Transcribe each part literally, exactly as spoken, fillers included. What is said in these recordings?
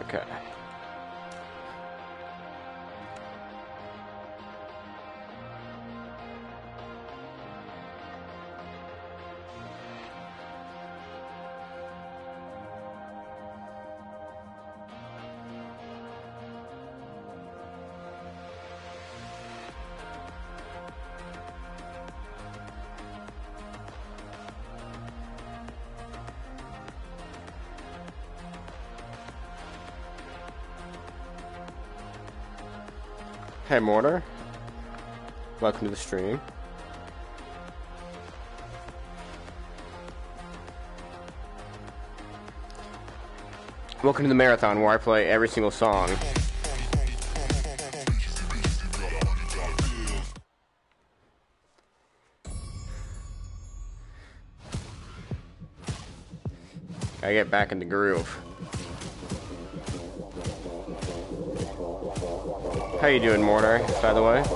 Okay. Hey Mortar, welcome to the stream. Welcome to the marathon where I play every single song. I get back in the groove. How you doing, Mortar, by the way?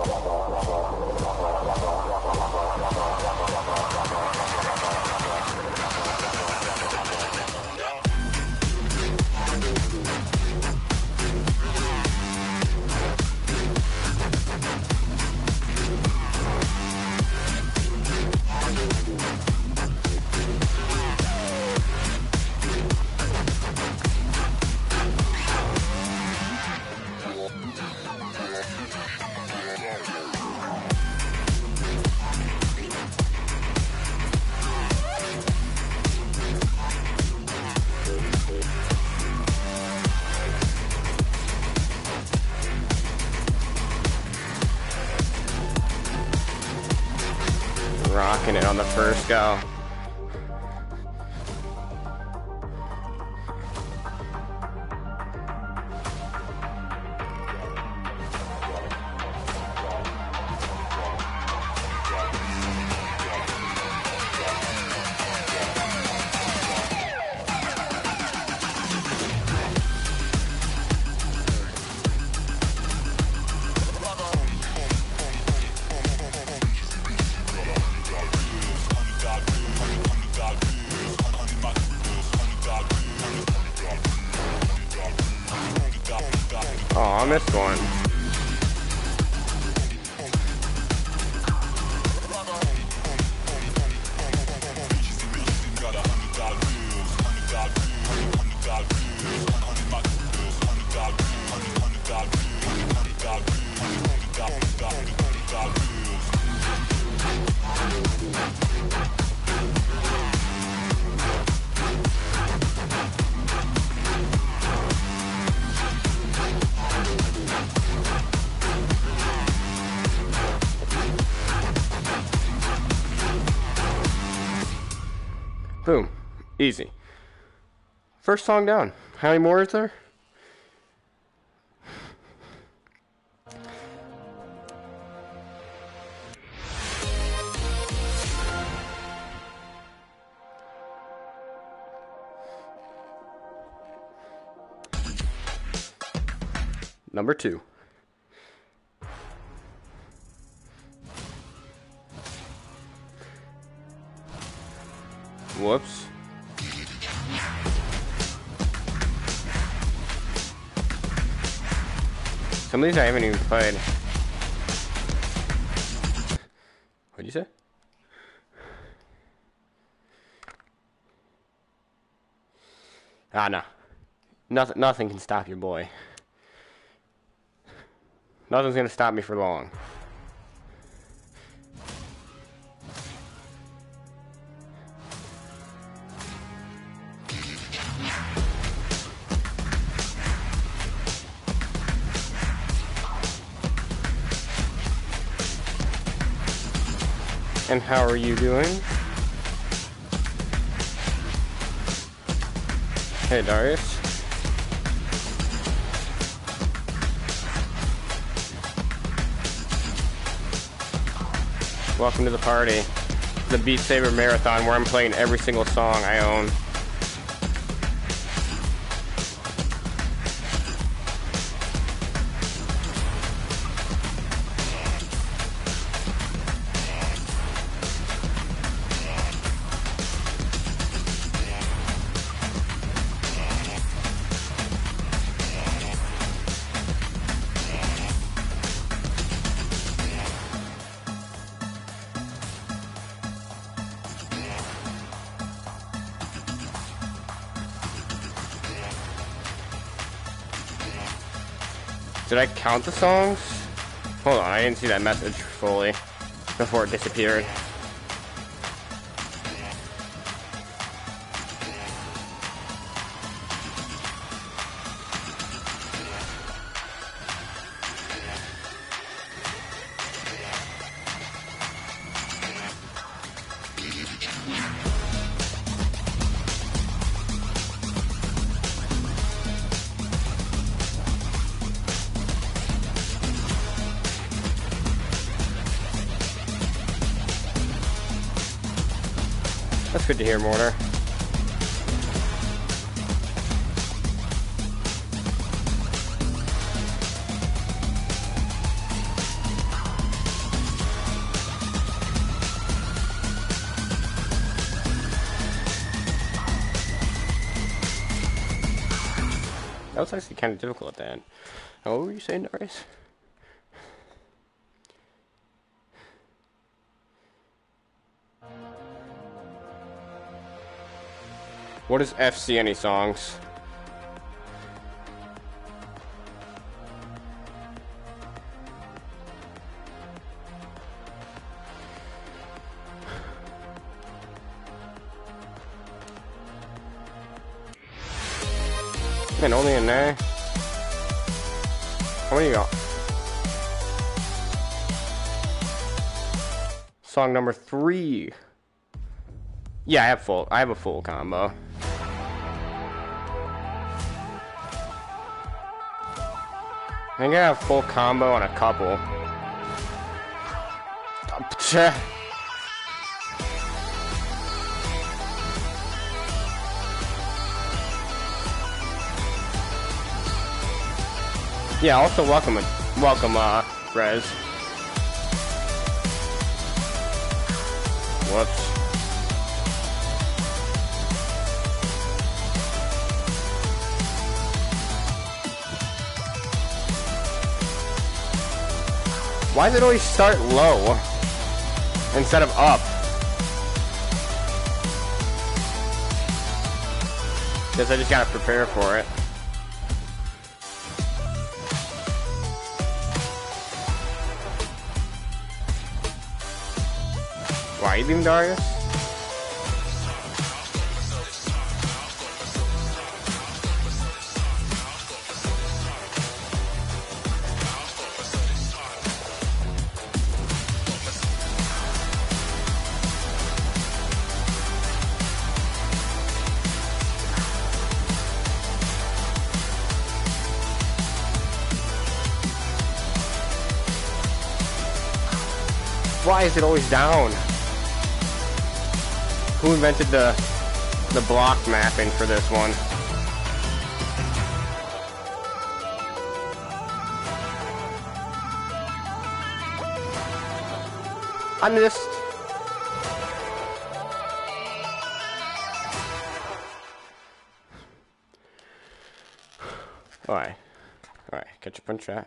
Rocking it on the first go. Oh, I missed one. Boom. Easy. First song down. How many more is there? Number two. Whoops. Some of these I haven't even played. What'd you say? Ah, no. Nothing, nothing can stop your boy. Nothing's gonna stop me for long. And how are you doing? Hey, Darius. Welcome to the party. The Beat Saber Marathon where I'm playing every single song I own. Did I count the songs? Hold on, I didn't see that message fully before it disappeared. That's good to hear, Mortar. That was actually kind of difficult at the end. Oh, what were you saying, Darius? What is F C any songs? Man, only an A. How many you got? Song number three. Yeah, I have full. I have a full combo. I think I have full combo on a couple. Yeah, also welcome, welcome, uh, Rez. Whoops. Why does it always start low instead of up? Guess I just gotta prepare for it. Why are you leaving, Darius? Why is it always down? Who invented the the block mapping for this one? I missed. Alright. Alright, catch up on chat.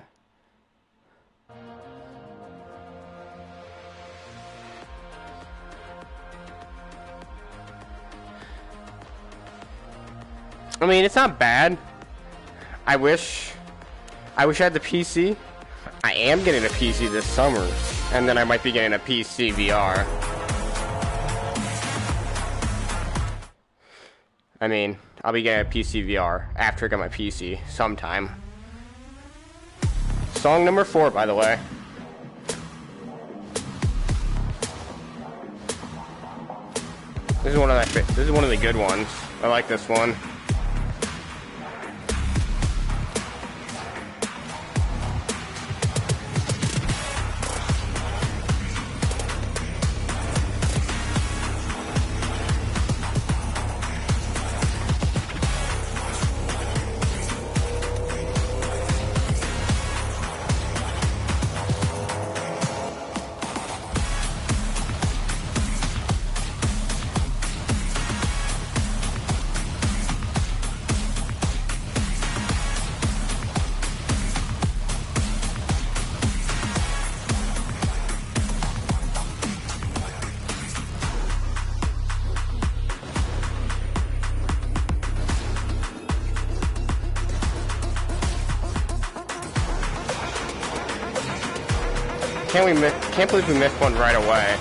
I mean, it's not bad. I wish, I wish I had the P C. I am getting a P C this summer, and then I might be getting a P C V R. I mean, I'll be getting a P C V R after I get my P C sometime. Song number four, by the way. This is one of my, this is one of the good ones. I like this one. can't we miss, can't believe we missed one right away.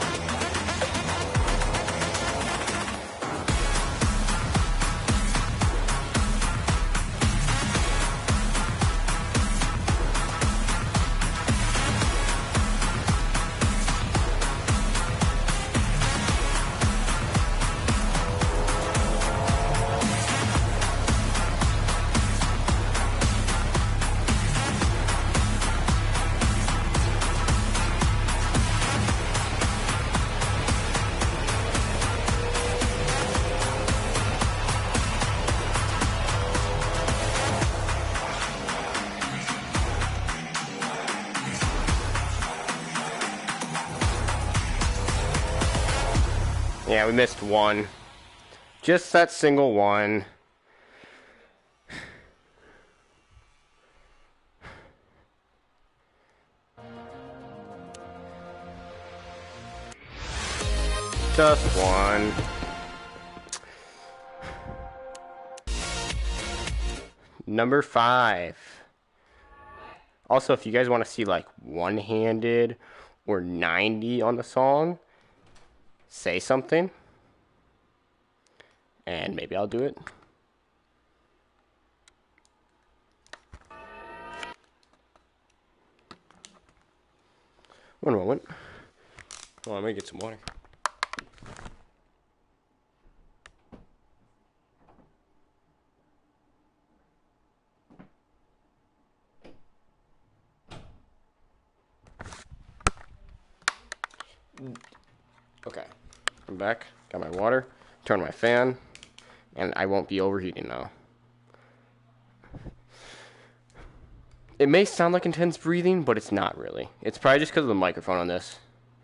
Yeah, we missed one. Just that single one. Just one. Number five. Also, if you guys want to see like one-handed or ninety on the song, say something, and maybe I'll do it. One moment. Oh, let me get some water. Okay. I'm back, got my water, turn my fan, and I won't be overheating now. It may sound like intense breathing, but it's not really. It's probably just because of the microphone on this.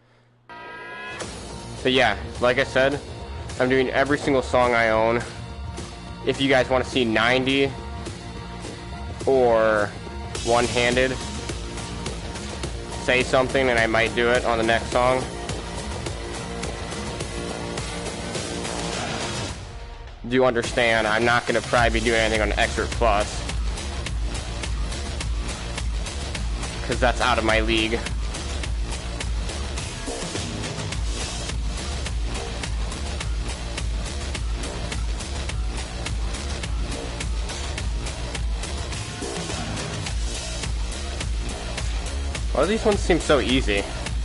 But yeah, like I said, I'm doing every single song I own. If you guys want to see ninety or one-handed, say something and I might do it on the next song. Do you understand? I'm not going to probably be doing anything on Expert Plus, because that's out of my league. Why do these ones seem so easy?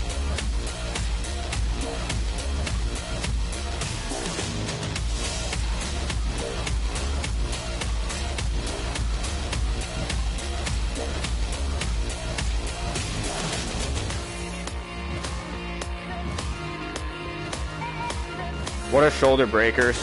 What are shoulder breakers?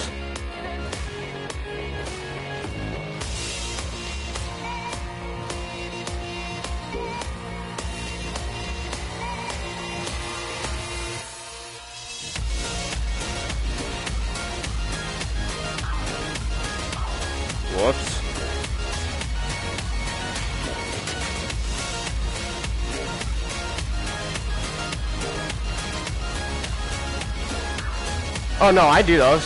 Whoops. Oh no, I do those.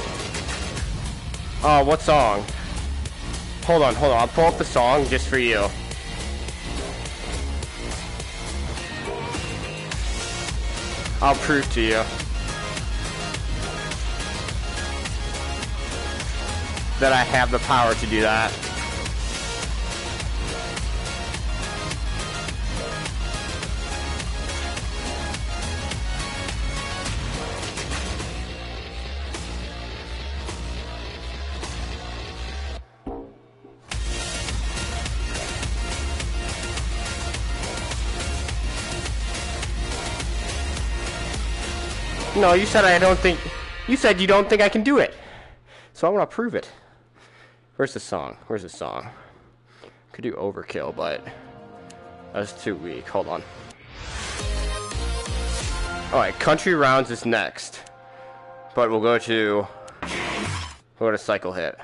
Oh, what song? Hold on, hold on. I'll pull up the song just for you. I'll prove to you that I have the power to do that. No, you said I don't think... You said you don't think I can do it. So I want to prove it. Where's the song? Where's the song? Could do Overkill, but... that's too weak. Hold on. Alright, Country Rounds is next. But we'll go to... We'll go to Cycle Hit.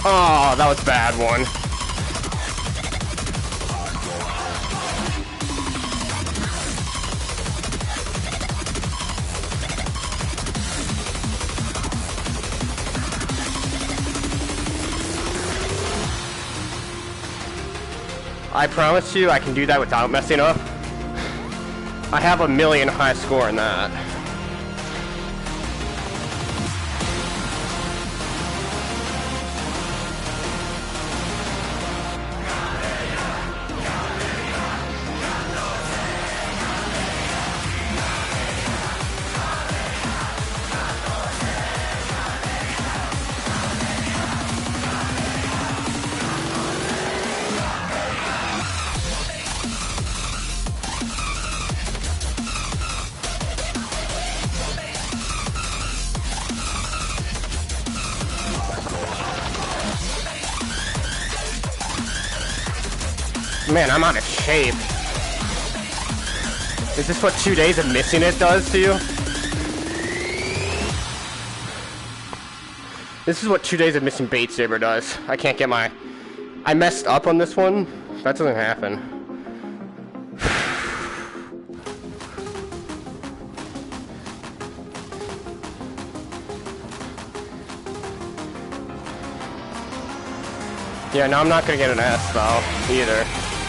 Oh, that was a bad one. I promise you I can do that without messing up. I have a million high score in that. Man, I'm out of shape. Is this what two days of missing it does to you? This is what two days of missing Bait Saber does. I can't get my... I messed up on this one. That doesn't happen. Yeah, now I'm not gonna get an S though, either.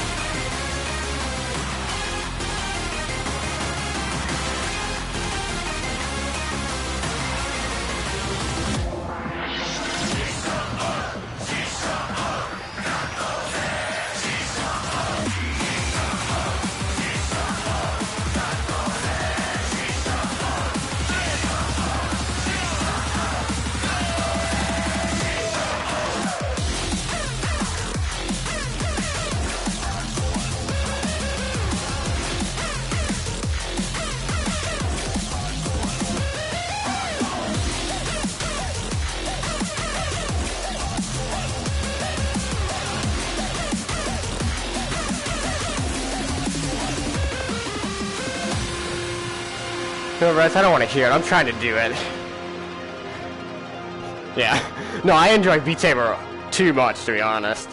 No, Rez, I don't want to hear it. I'm trying to do it. Yeah. No, I enjoy Beat Saber too much, to be honest.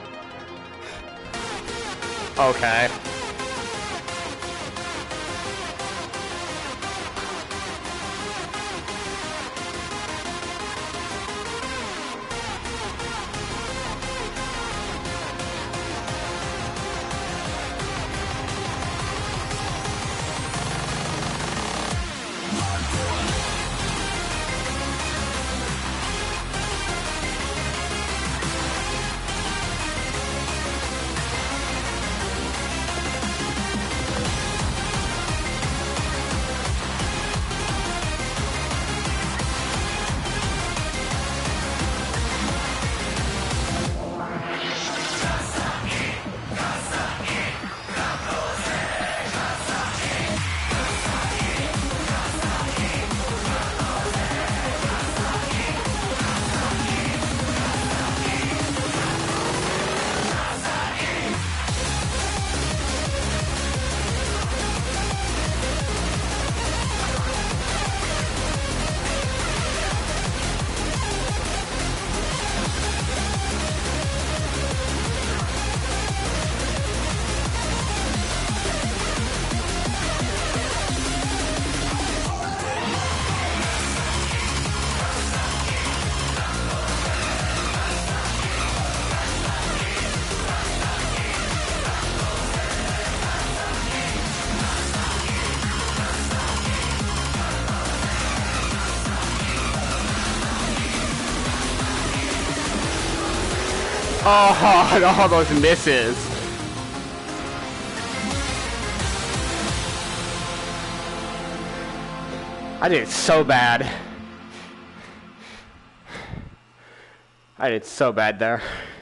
Okay. Oh, all those misses. I did so bad. I did so bad there.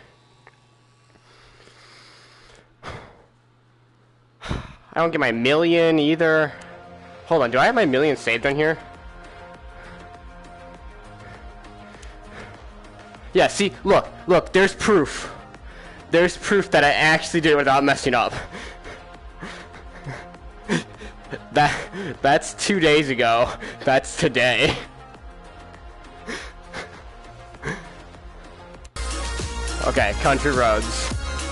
I don't get my million either. Hold on, do I have my million saved on here? Yeah, see, look, look, there's proof. There's proof that I actually did it without messing up. that, that's two days ago. That's today. Okay, country roads.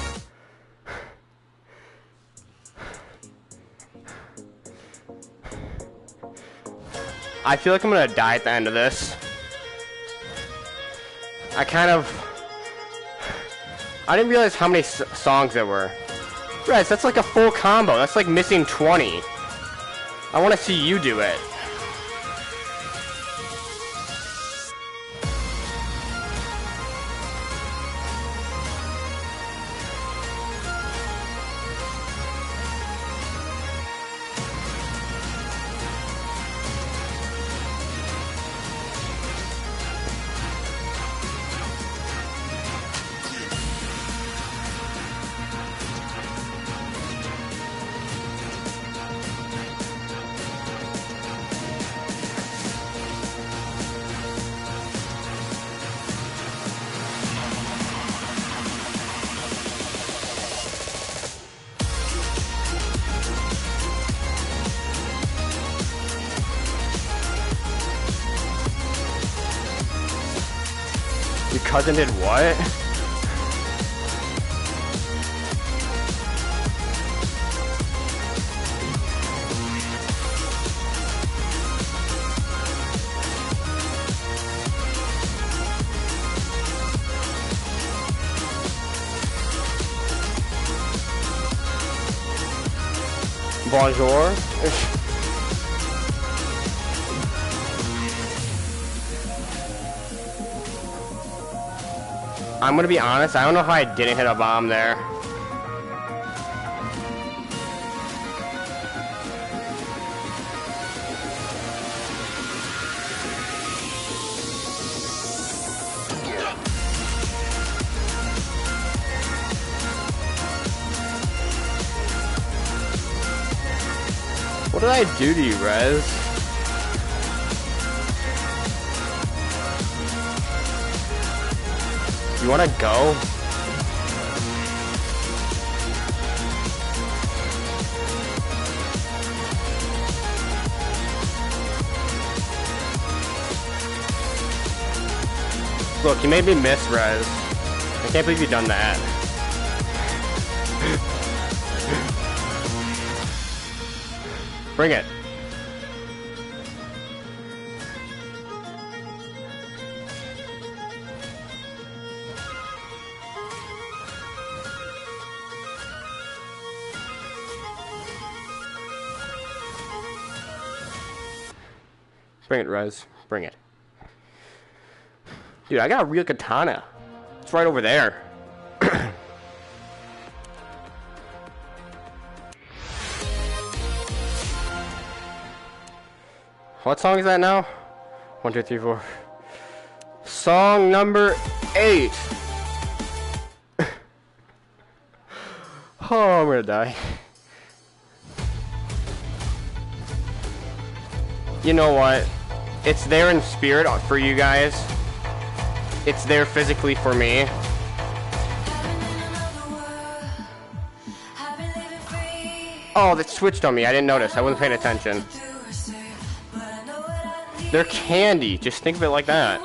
I feel like I'm gonna die at the end of this. I kind of... I didn't realize how many s songs there were. Rez, that's like a full combo. That's like missing twenty. I want to see you do it. Your cousin did what? Bonjour. I'm gonna be honest, I don't know how I didn't hit a bomb there. What did I do to you, Rez? You wanna go? Look, you made me miss, Rez. I can't believe you've done that. Bring it. Bring it, Rez. Bring it. Dude, I got a real katana. It's right over there. What song is that now? One, two, three, four. Song number eight. Oh, I'm gonna die. You know what? It's there in spirit for you guys. It's there physically for me. Oh, that switched on me. I didn't notice. I wasn't paying attention. They're candy. Just think of it like that.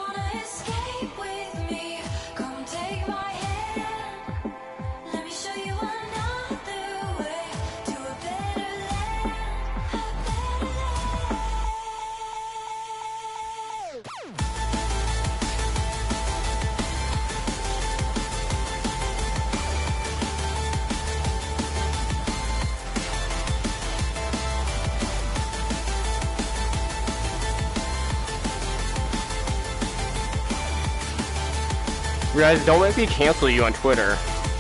Guys, don't let me cancel you on Twitter.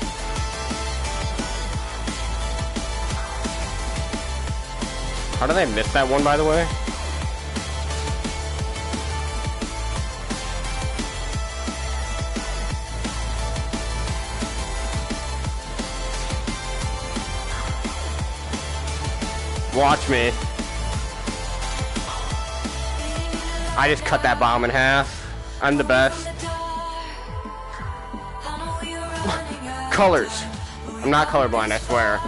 How did I miss that one, by the way? Watch me. I just cut that bomb in half. I'm the best. Colors. I'm not colorblind, I swear.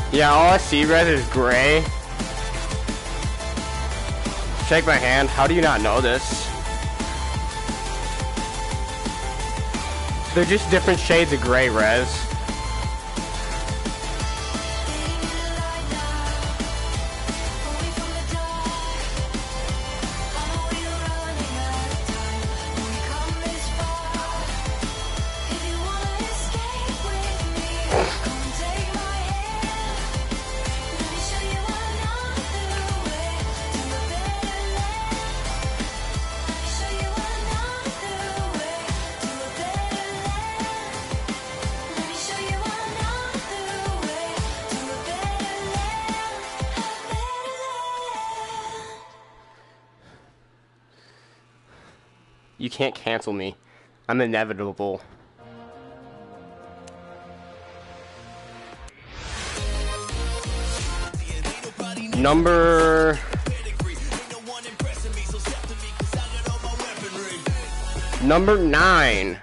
Yeah, all I see, Red, is gray. Shake my hand. How do you not know this? They're just different shades of gray, Rez. You can't cancel me. I'm inevitable. Number... Number nine.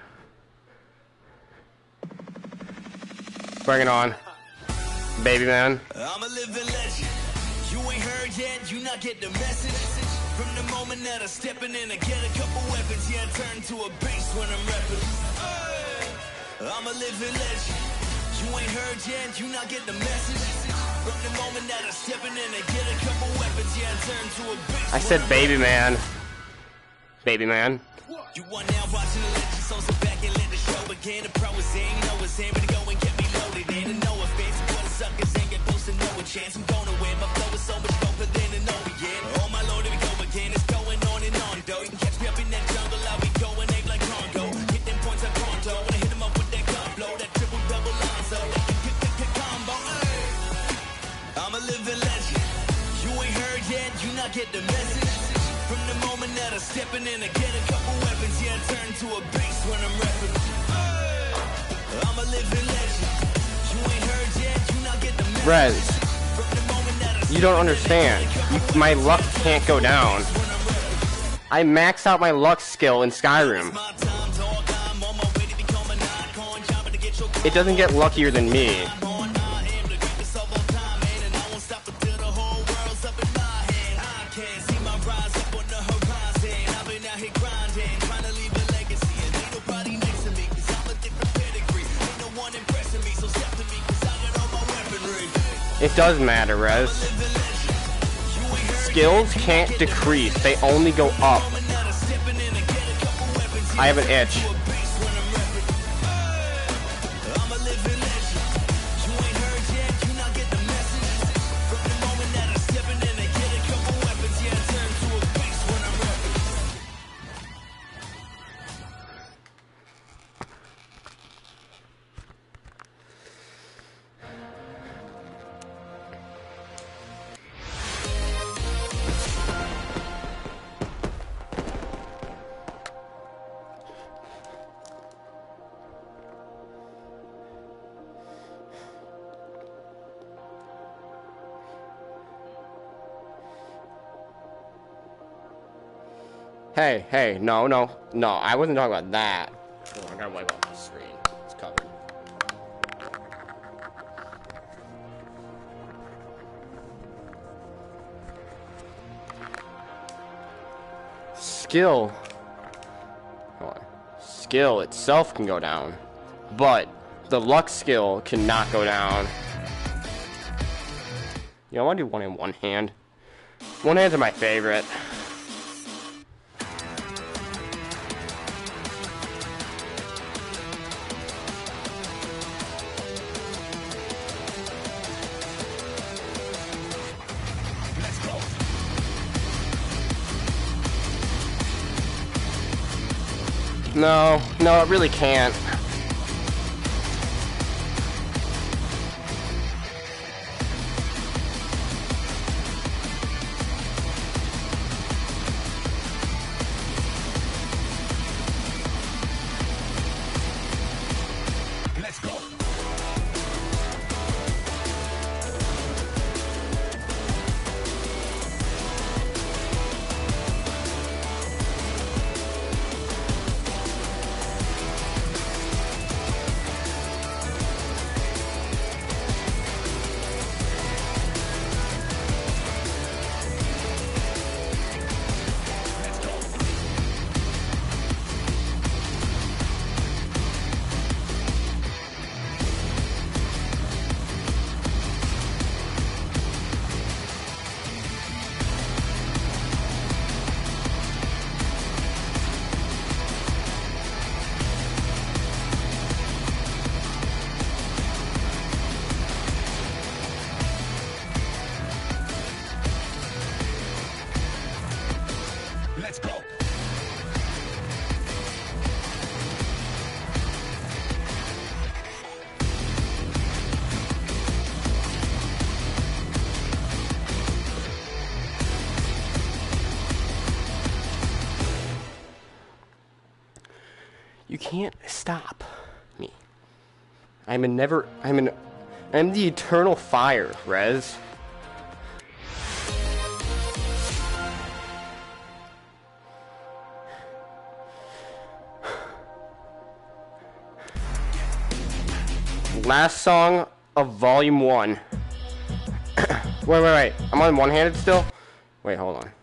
Bring it on. Baby man. I'm a living legend. You ain't heard yet, you not get the message. From the moment that I'm stepping in, I get a couple weapons. Yeah, I turn to a beast when I'm rapping. I'm a living legend. You ain't heard yet, you not get the message. From the moment that I'm stepping in, I get a couple weapons. Yeah, I turn to a beast. I said baby man. Baby man. You are now watching the legend, so sit back and let the show begin. The pro is in, know it's in, but go and get me loaded in. And no offense, what the suckers ain't get close to no a chance. I'm gonna win, my flow is so much doper than an Orient. Oh my lord, here we go again, it's going on and on, though. You can catch me up in that jungle, I'll be going ape like Congo. Hit them points like Pronto, when I hit them up with that gun blow, that triple double line, so that combo. I'm a living legend. You ain't heard yet, you not get the message. From the moment that I'm stepping in, I get a couple weapons. Yeah, I turn to a beast when I'm rapping. I'm a living legend. You ain't heard yet, you not get the message. Rez, you don't understand. You, my luck can't go down. I maxed out my luck skill in Skyrim. It doesn't get luckier than me. It does matter, Rez. Skills can't decrease, they only go up. I have an itch. Hey, hey, no, no, no, I wasn't talking about that. Oh, I gotta wipe off the screen. It's covered. Skill. Hold on. Skill itself can go down, but the luck skill cannot go down. You know, I want to do one in one hand. One hands are my favorite. No, no, it really can't. Let's go. You can't stop me. I'm a never. I'm an. I'm the eternal fire, Rez. Last song of Volume One. wait, wait, wait. I'm on one-handed still. Wait, hold on.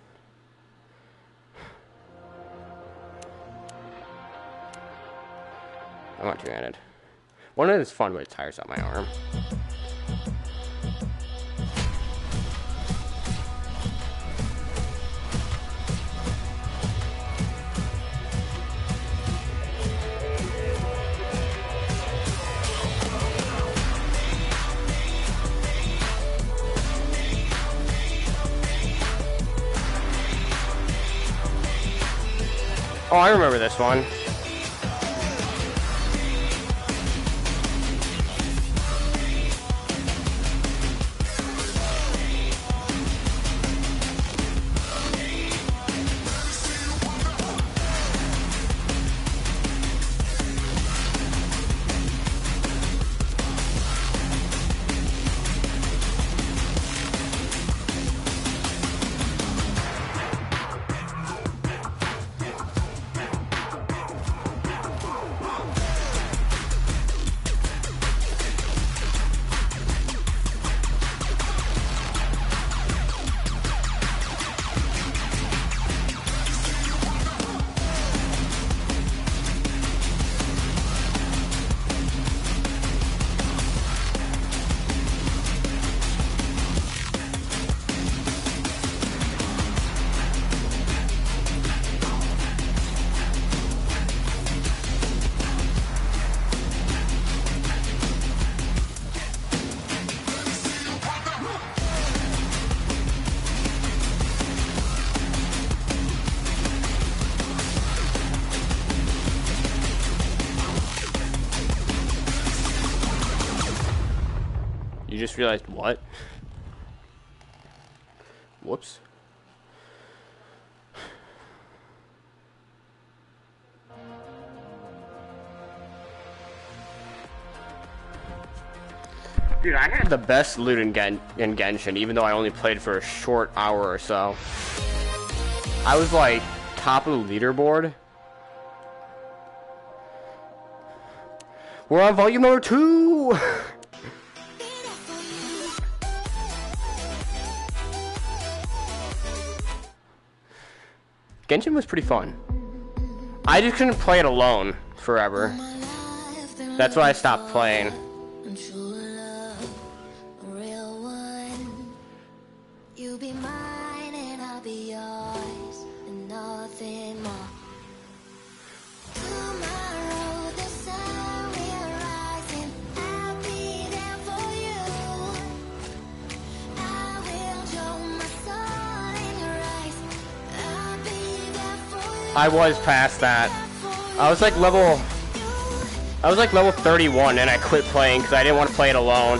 I'm not two-handed. One-handed is fun, but it tires out my arm. Oh, I remember this one. You just realized what? Whoops. Dude, I had the best loot in, Gen in Genshin, even though I only played for a short hour or so. I was like top of the leaderboard. We're on volume number two. Genshin was pretty fun. I just couldn't play it alone forever. That's why I stopped playing. I was past that. I was like level... I was like level thirty-one and I quit playing because I didn't want to play it alone.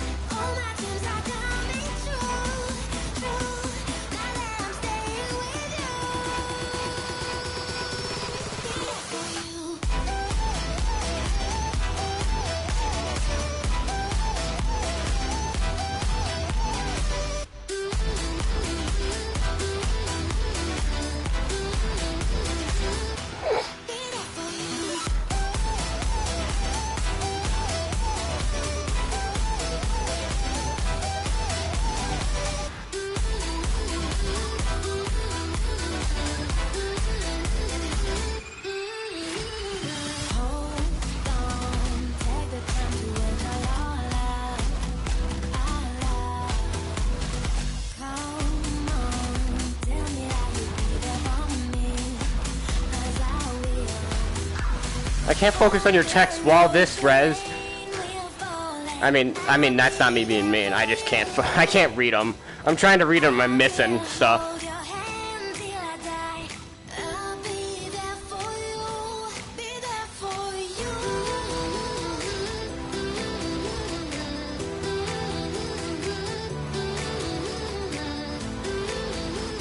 I can't focus on your text while this, Rez. I mean, I mean that's not me being mean. I just can't. I can't read them. I'm trying to read them. I'm missing stuff.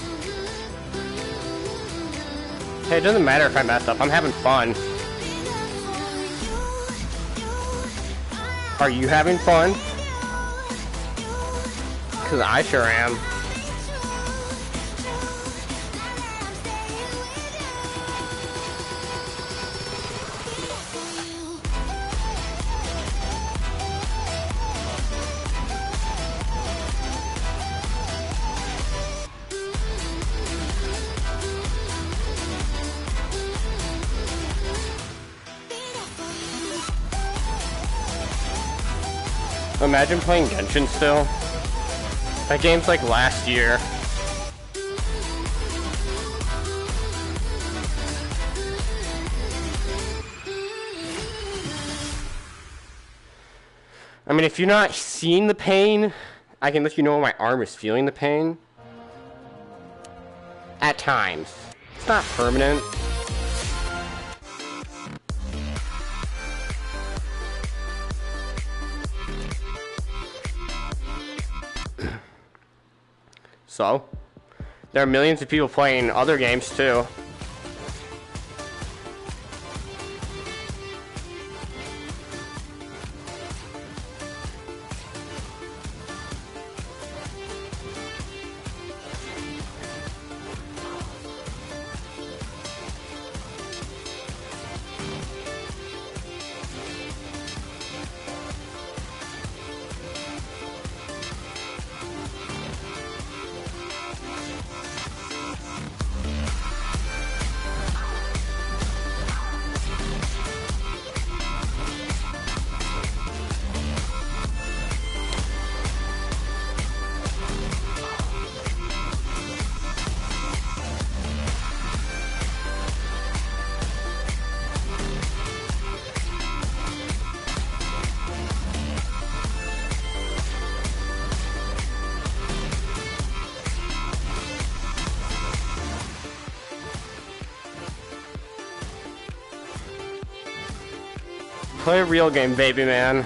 Hey, it doesn't matter if I mess up. I'm having fun. Are you having fun? Because I sure am. Imagine playing Genshin still. That game's like last year. I mean, if you're not seeing the pain, I can let you know my arm is feeling the pain. At times. It's not permanent. So, there are millions of people playing other games too. Play a real game, baby man.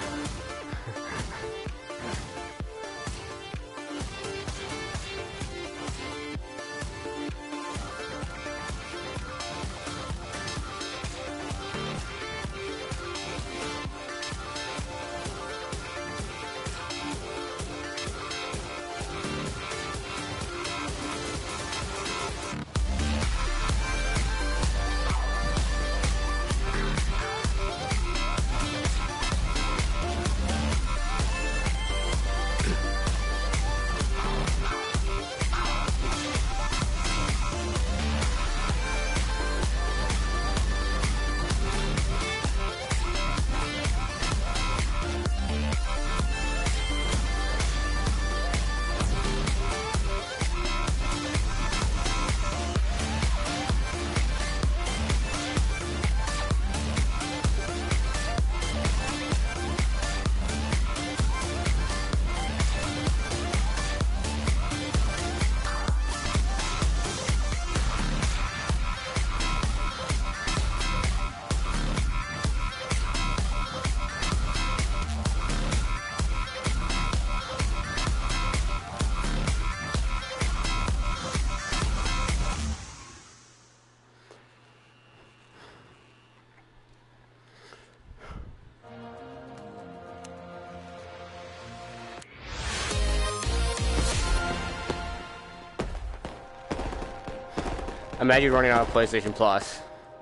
Imagine running out of PlayStation Plus.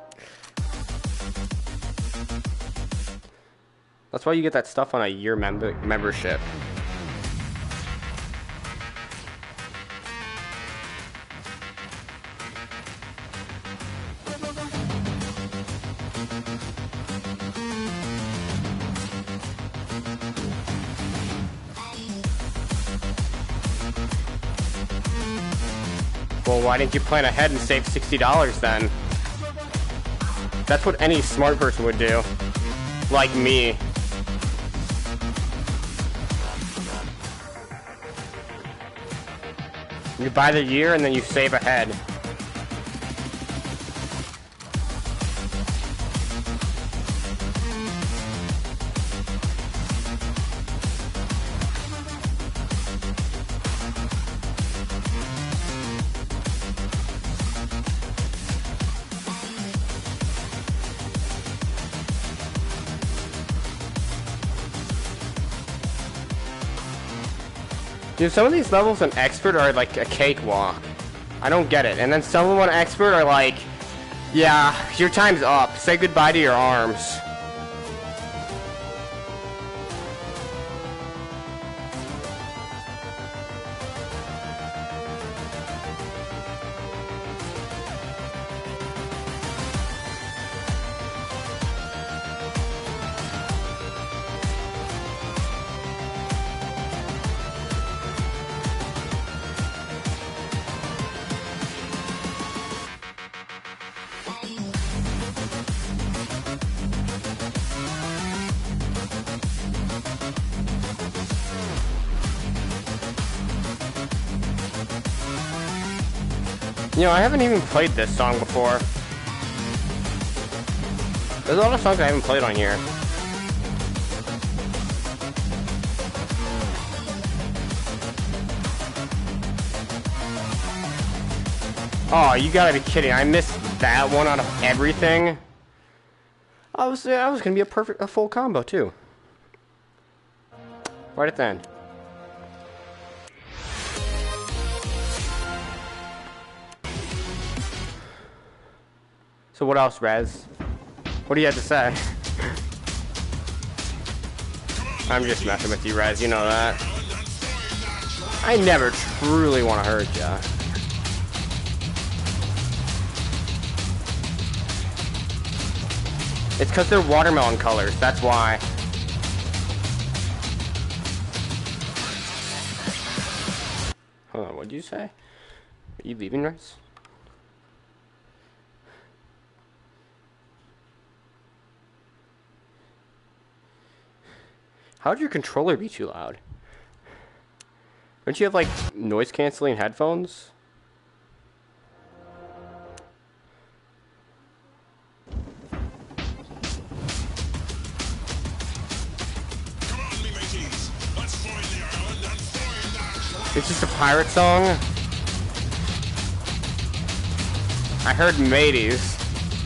That's why you get that stuff on a year member membership. Well, why didn't you plan ahead and save sixty dollars then? That's what any smart person would do. Like me. You buy the year and then you save ahead. Dude, some of these levels on expert are like a cakewalk. I don't get it. And then some of them on expert are like, yeah, your time's up. Say goodbye to your arms. You know, I haven't even played this song before. There's a lot of songs I haven't played on here. Oh, you gotta be kidding. I missed that one out of everything. I was, I was gonna be a perfect, a full combo too. Right at the end. So what else, Rez? What do you have to say? I'm just messing with you, Rez. You know that. I never truly want to hurt ya. It's because they're watermelon colors. That's why. Hold on. What'd you say? Are you leaving, Rez? How'd your controller be too loud? Don't you have, like, noise-canceling headphones? It's just a pirate song? I heard mateys.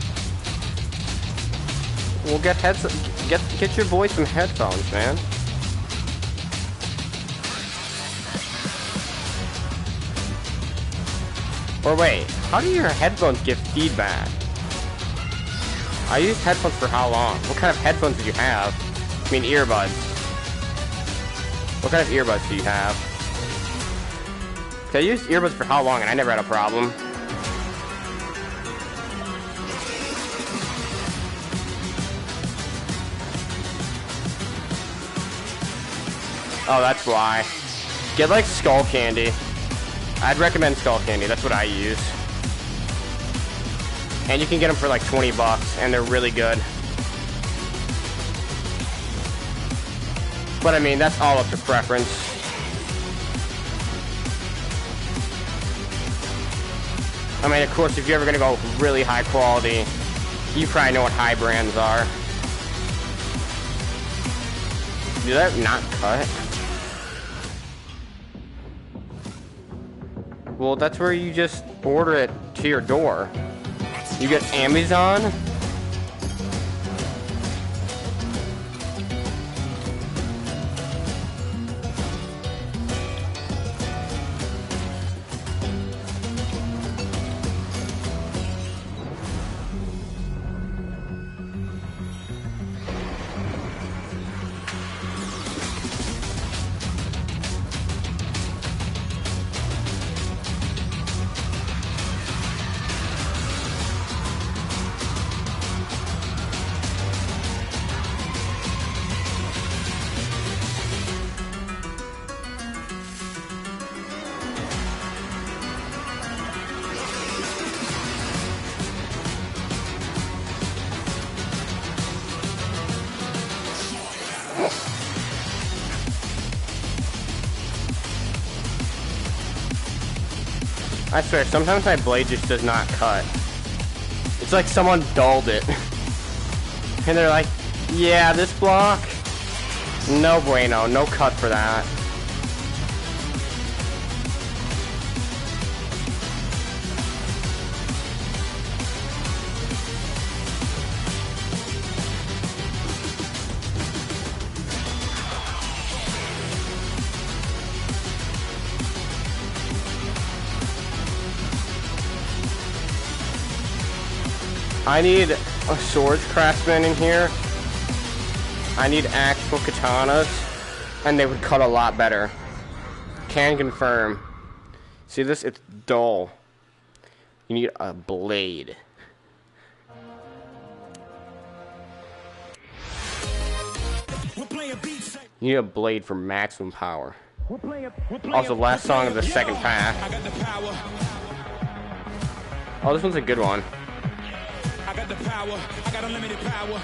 Well, get heads, get get your boy some headphones, man. Or wait, how do your headphones give feedback? I used headphones for how long? What kind of headphones do you have? I mean earbuds. What kind of earbuds do you have? I used earbuds for how long and I never had a problem. Oh, that's why. Get like Skull Candy. I'd recommend Skull Candy. That's what I use. And you can get them for like twenty bucks, and they're really good. But I mean, that's all up to preference. I mean, of course, if you're ever gonna go really high quality, you probably know what high brands are. Did that not cut? Well, that's where you just order it to your door. You get Amazon. I swear, sometimes my blade just does not cut. It's like someone dulled it. And they're like, yeah, this block, no bueno, no cut for that. I need a swords craftsman in here. I need actual katanas, and they would cut a lot better. Can confirm. See this? It's dull. You need a blade. You need a blade for maximum power. Also, last song of the second path. Oh, this one's a good one. I got the power. I got unlimited power.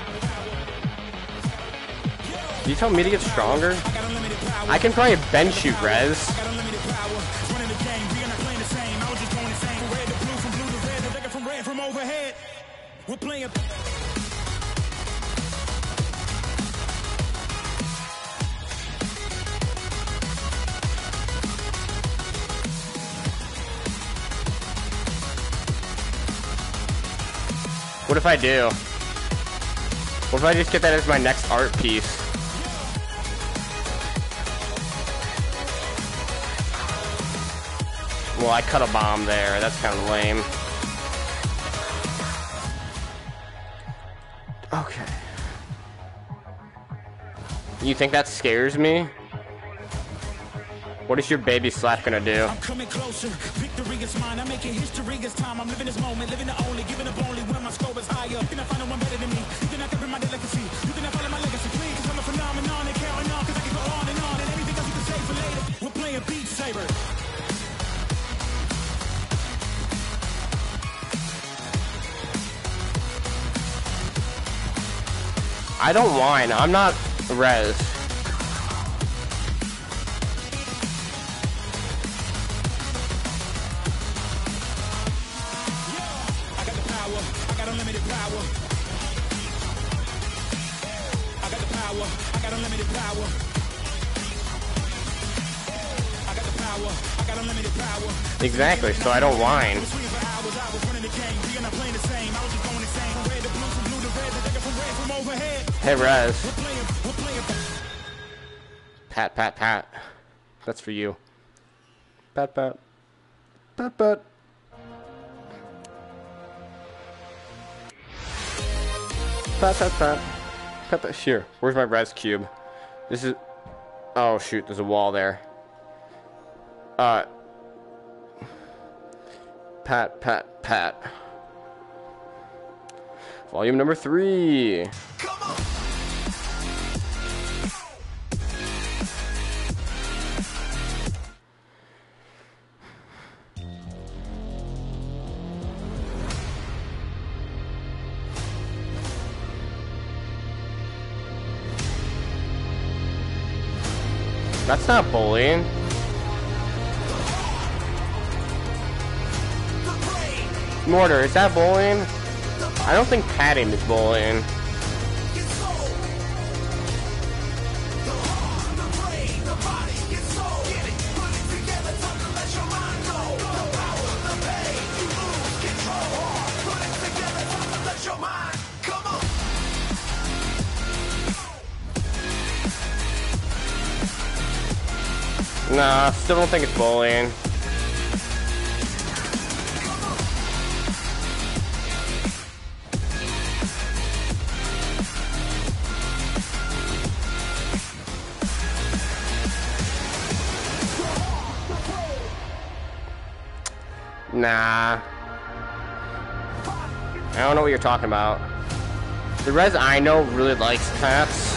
You tell me to get stronger? I can probably bench shoot res. We're playing. What if I do? What if I just get that as my next art piece? Well, I cut a bomb there. That's kind of lame. Okay. You think that scares me? What is your baby slap gonna do? I'm coming closer. Victory is mine. I'm making history. It's time. I'm living this moment. Living the only. Giving up only when my scope is higher. You cannot find no one better than me. You cannot copy my delicacy. You cannot follow my legacy. Please, cause I'm a phenomenon and counting on. Cause I can go on and on. And everything else you can say for later. We're playing Beat Saber. I don't whine. I'm not res. Exactly, so I don't whine. Hey, Res. Pat, pat, pat. That's for you. Pat, pat. Pat, pat. Pat, pat, pat. Pat, pat. Here, where's my Res cube? This is... Oh, shoot, there's a wall there. Uh... Pat, pat, pat. Volume number three. Come on. That's not bullying. Mortar, is that bullying? I don't think patting is bullying. Nah, still don't think it's bullying. Nah. I don't know what you're talking about. The res I know really likes pets.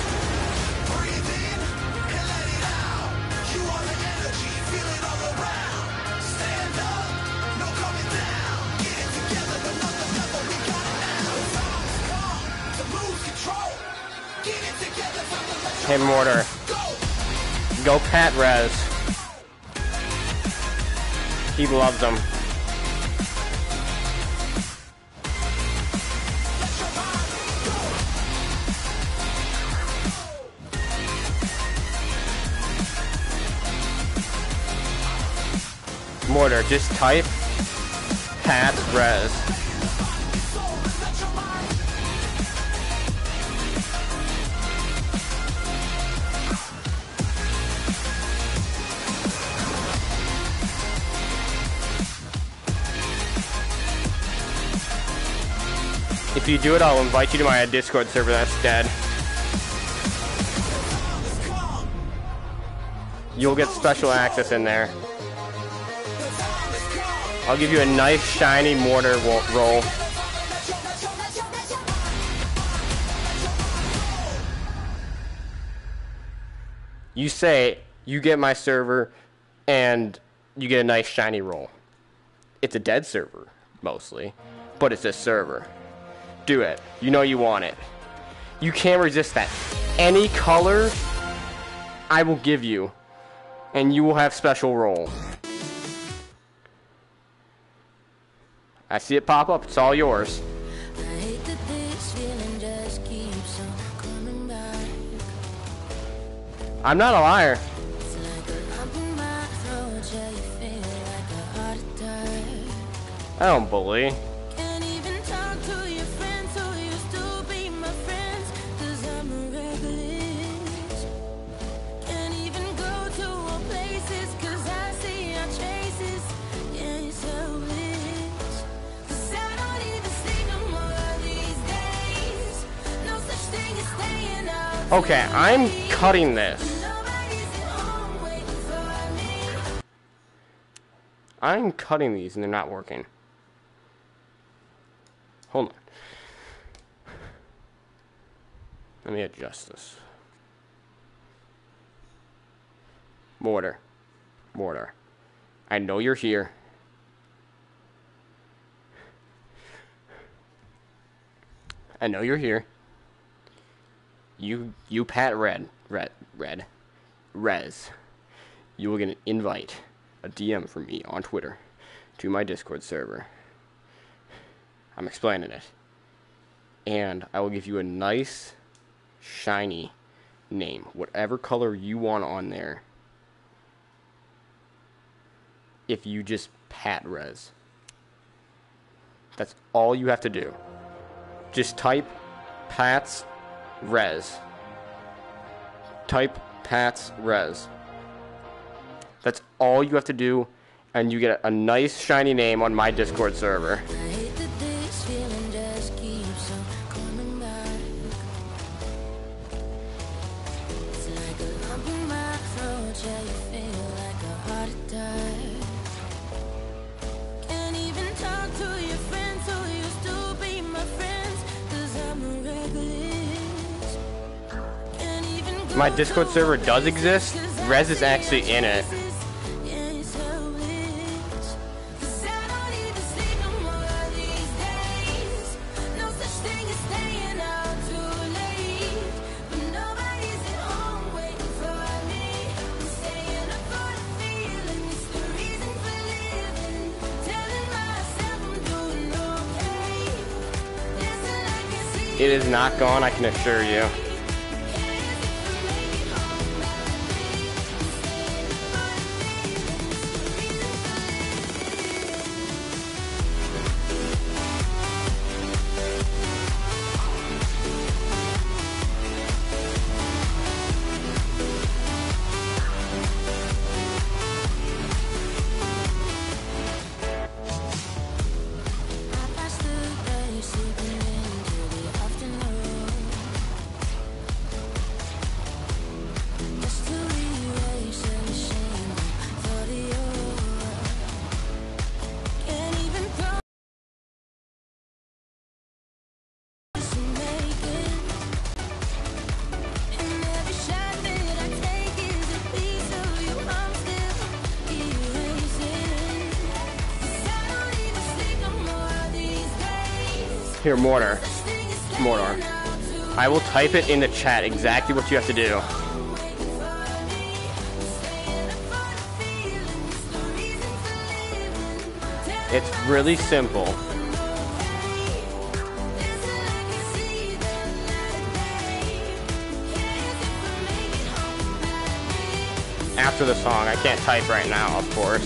Hey, Mortar. Go pet res. He loves them. Mortar, just type pat res. If you do it, I'll invite you to my Discord server that's dead. You'll get special access in there. I'll give you a nice shiny mortar roll. You say you get my server and you get a nice shiny roll. It's a dead server, mostly, but it's a server. Do it. You know you want it. You can't resist that. Any color, I will give you, and you will have special roll. I see it pop up. It's all yours. I'm not a liar. I don't bully. Okay, I'm cutting this. I'm cutting these and they're not working. Hold on. Let me adjust this. Mortar. Mortar. I know you're here. I know you're here. You, you Pat Red, Red, Red, Rez. You will get an invite, a D M from me on Twitter, to my Discord server. I'm explaining it. And I will give you a nice, shiny name. Whatever color you want on there. If you just Pat Rez. That's all you have to do. Just type Pat's Rez. Type Pat's Rez. That's all you have to do, and you get a nice shiny name on my Discord server. My Discord server does exist. Rez is actually in it. It is not gone, I can assure you. Here, Mortar. Mortar. I will type it in the chat exactly what you have to do. It's really simple. After the song, I can't type right now, of course.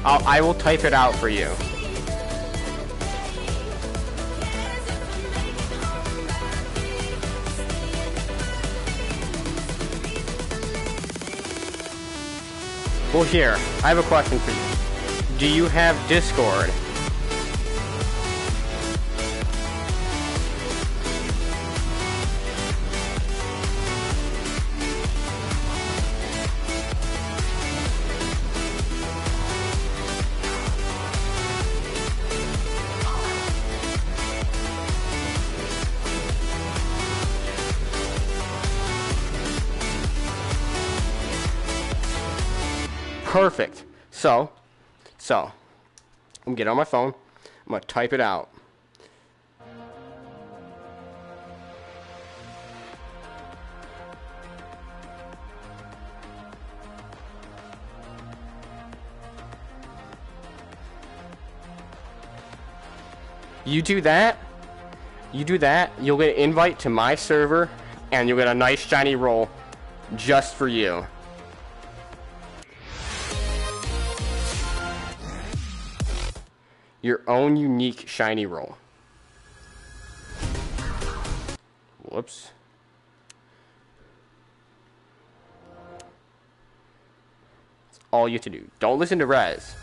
I'll, I will type it out for you. Well, here, I have a question for you. Do you have Discord? Perfect. So, so, I'm gonna get on my phone. I'm gonna type it out. You do that, you do that, you'll get an invite to my server, and you'll get a nice shiny roll just for you. Your own unique shiny roll. Whoops. That's all you have to do. Don't listen to Rez.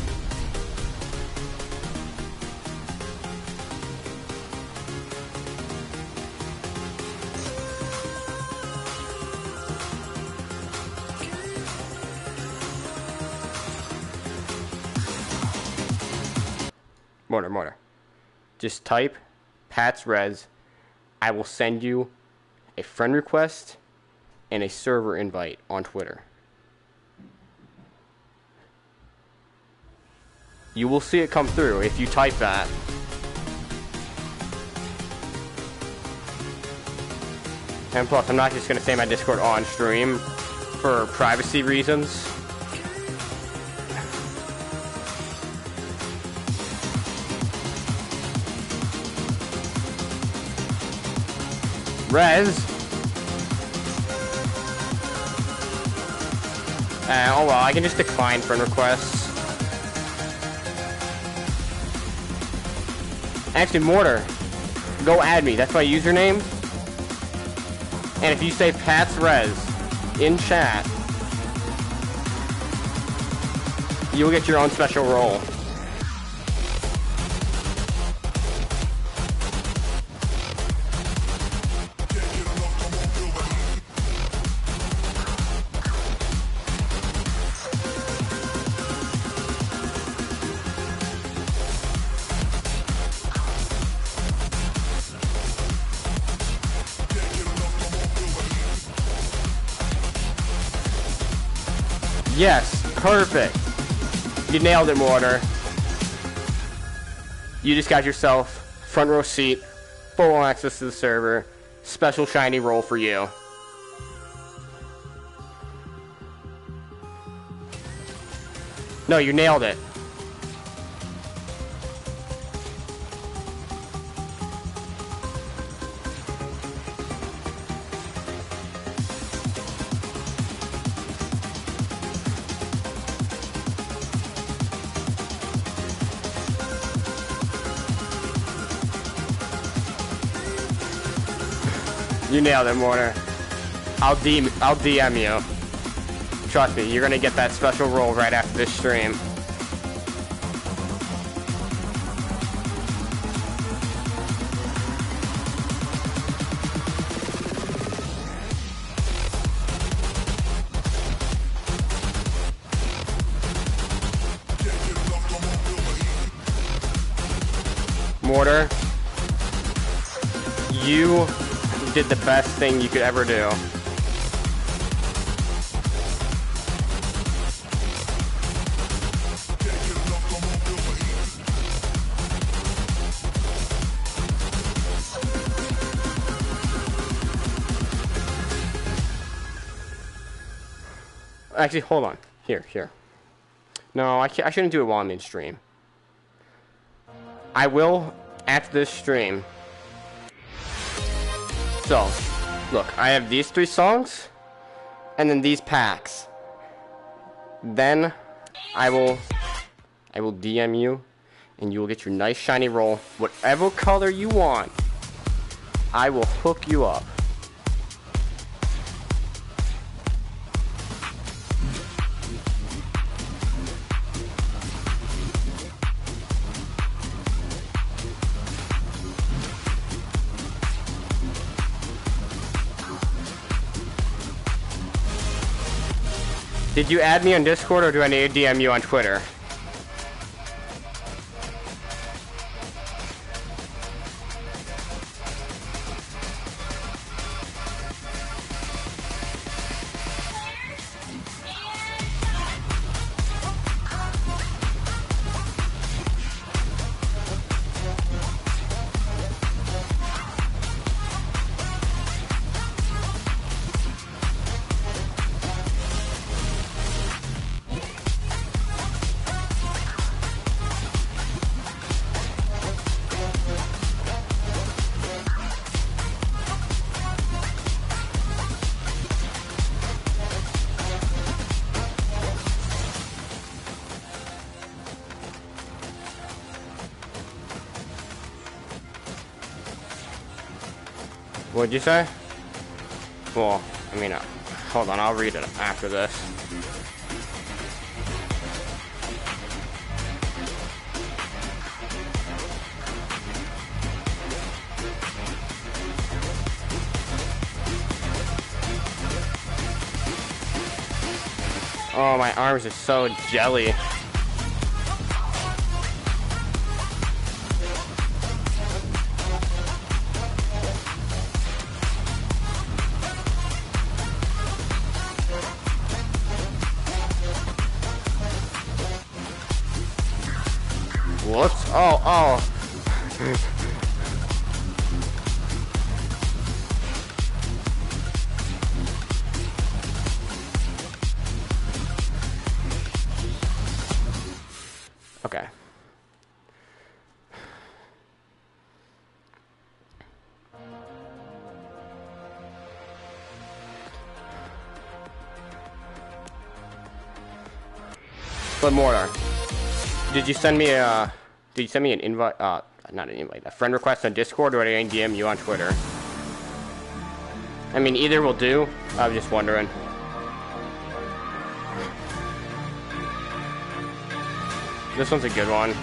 Mortar, mortar. Just type Pat's Res. I will send you a friend request and a server invite on Twitter. You will see it come through if you type that. And plus, I'm not just going to say my Discord on stream for privacy reasons. Rez. Uh, oh well, I can just decline friend requests. Actually, Mortar, go add me. That's my username. And if you say Pat's Rez in chat, you'll get your own special role. Yes, perfect. You nailed it, Mortar. You just got yourself front row seat, full access to the server, special shiny roll for you. No, you nailed it. You nailed it, Mortar. I'll D I'll D M you. Trust me, you're gonna get that special roll right after this stream. Mortar, you did the best thing you could ever do. Actually, hold on. Here, here. No, I, can't, I shouldn't do it while I'm in stream. I will after this stream. So, look, I have these three songs, and then these packs. Then, I will I will D M you, and you will get your nice shiny roll, whatever color you want. I will hook you up. Did you add me on Discord, or do I need to D M you on Twitter? What'd you say? Well, I mean, uh, hold on, I'll read it after this. Oh, my arms are so jelly. Whoops. Oh, oh. Okay. But Mortar, did you send me a did you send me an invite uh not an invite, a friend request on Discord, or did I D M you on Twitter? I mean, either will do. I was just wondering. This one's a good one.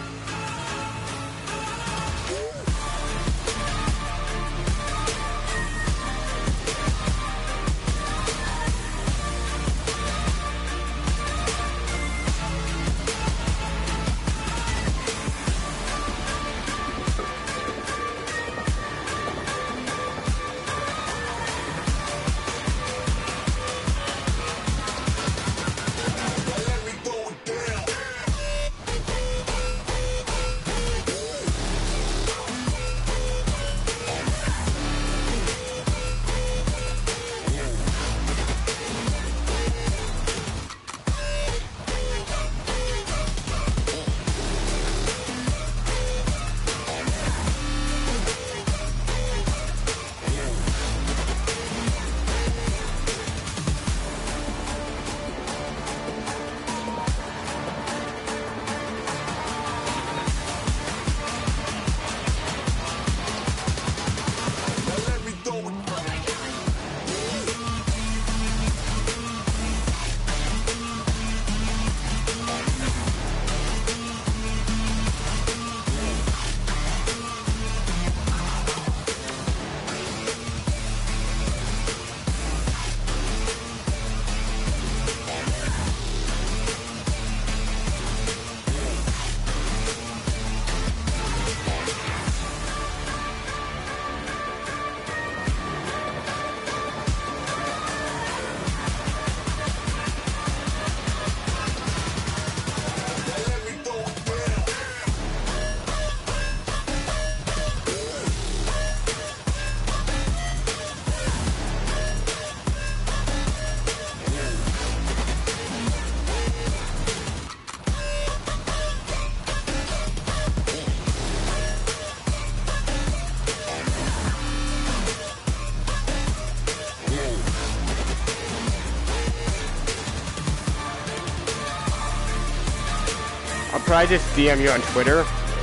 I'll probably just D M you on Twitter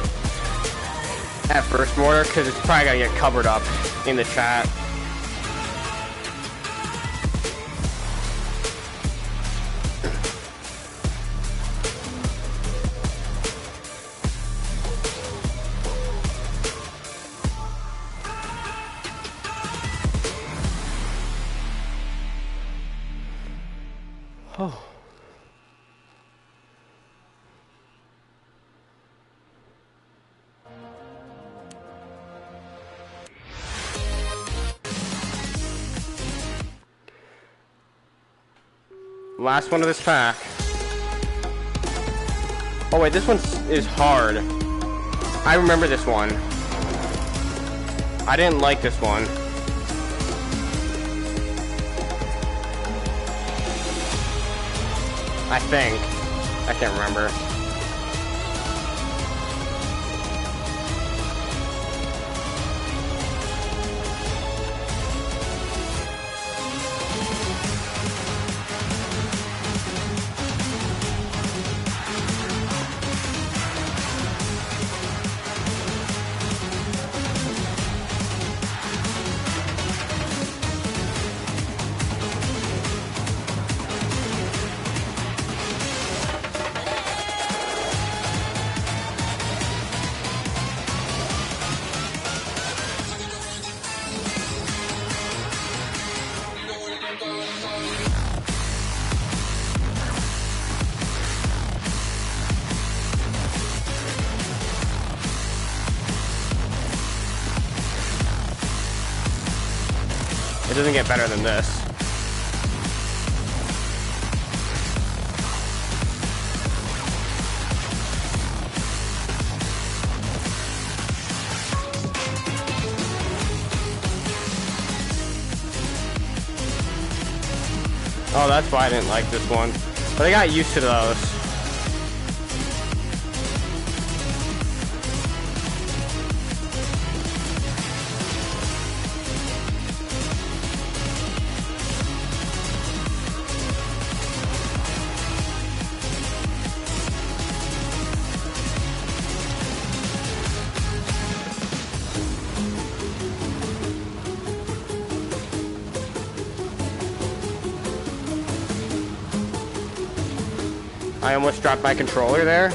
at first, Mortar, because it's probably gonna get covered up in the chat. Oh. Last one of this pack. Oh wait, this one is hard. I remember this one. I didn't like this one. I think. I can't remember. It doesn't get better than this. Oh, that's why I didn't like this one. But I got used to those. I almost dropped my controller there.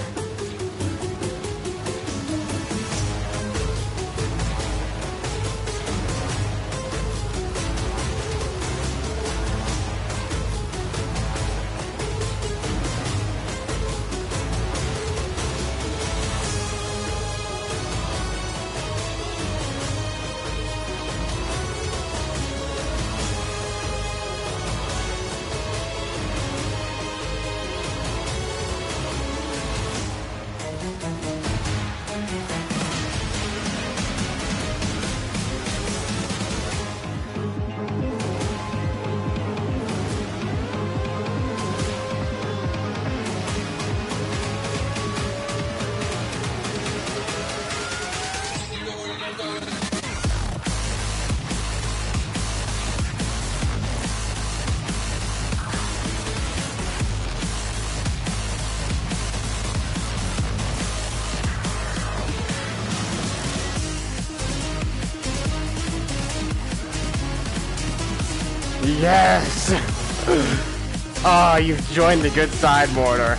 Yes! Oh, you've joined the good side, Mortar.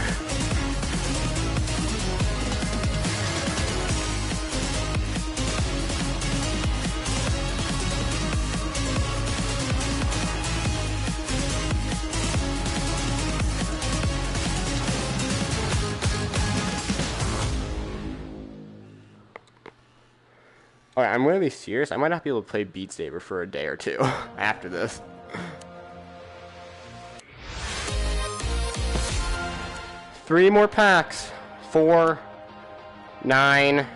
Alright, I'm gonna be serious. I might not be able to play Beat Saber for a day or two after this. Three more packs. Four, nine,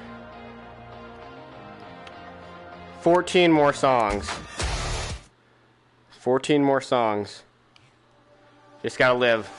fourteen more songs. Fourteen more songs. Just gotta live.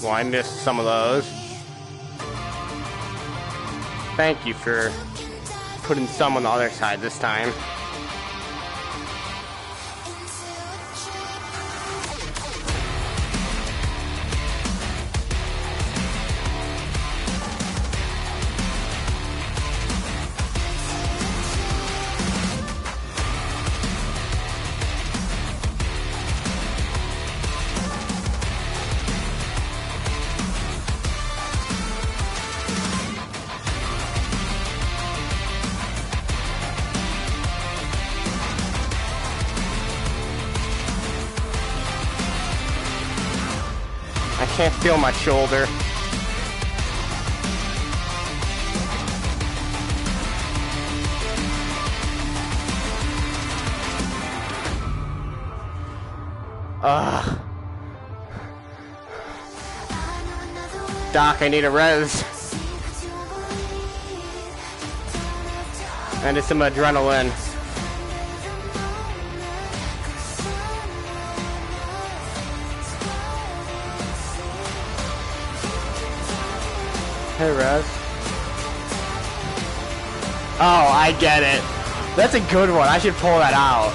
Well, I missed some of those. Thank you for putting some on the other side this time. I can't feel my shoulder. Ugh. Doc, I need a res. And it's some adrenaline. Hey, Raz. Oh, I get it. That's a good one. I should pull that out.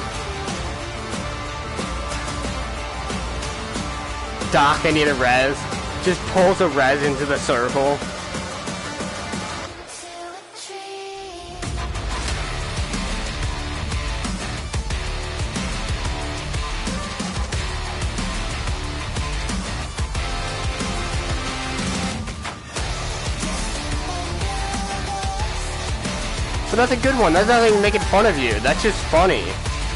Doc, I need a res. Just pulls a res into the circle. So that's a good one. That's not even making fun of you. That's just funny.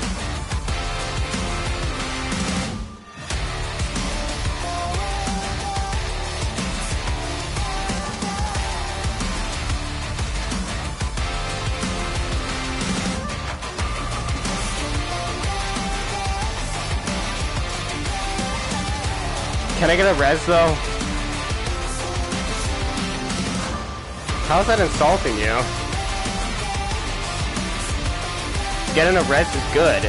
Can I get a res though? How's that insulting you? Getting a res is good.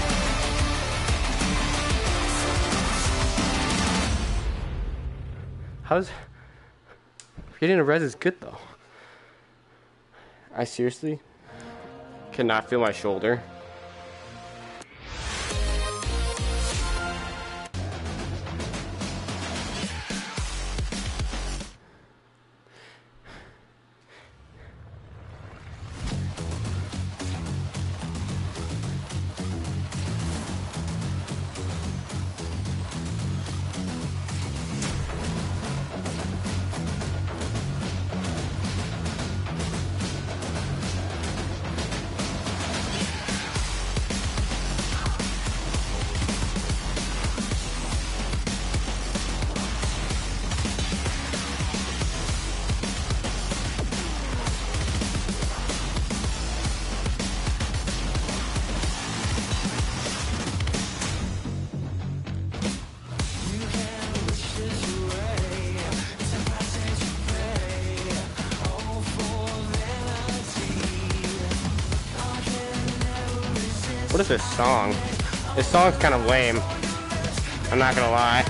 How's... Getting a res is good though. I seriously cannot feel my shoulder. What is this song? This song's kind of lame. I'm not gonna lie.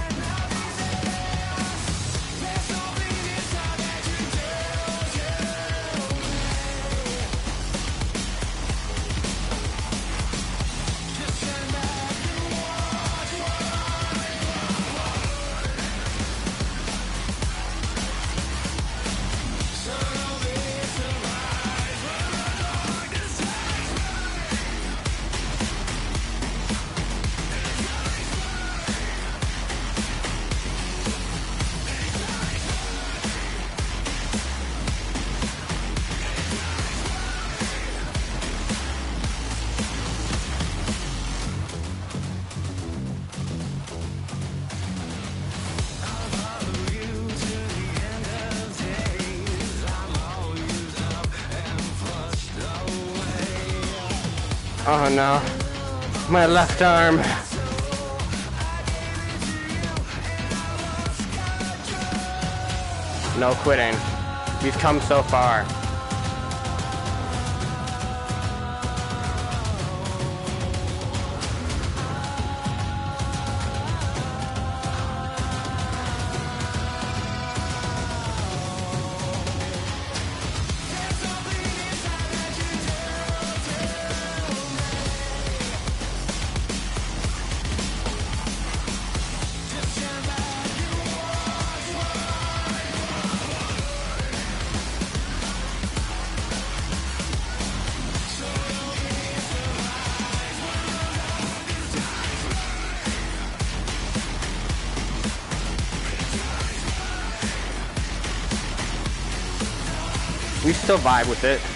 Oh no, my left arm. No quitting. We've come so far. We still vibe with it.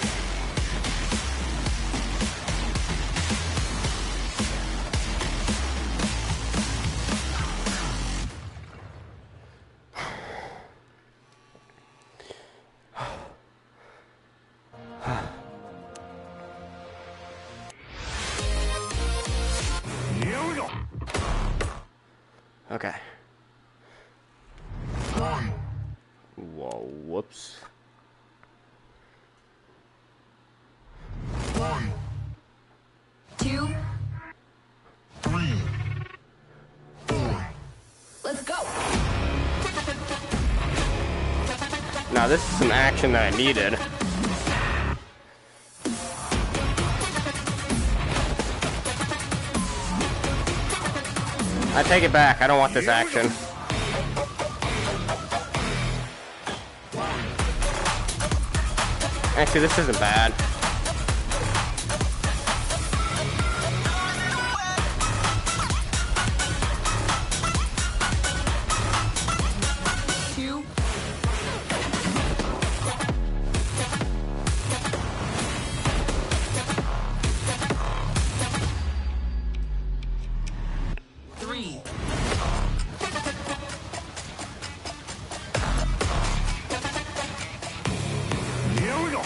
Okay. Whoa, whoops. One, two, three, four. Let's go. Now this is some action that I needed. I take it back. I don't want this action. Actually, this isn't bad. Two. Three. Here we go.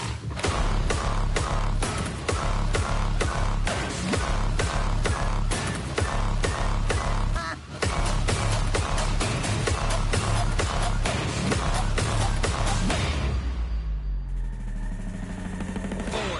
Four.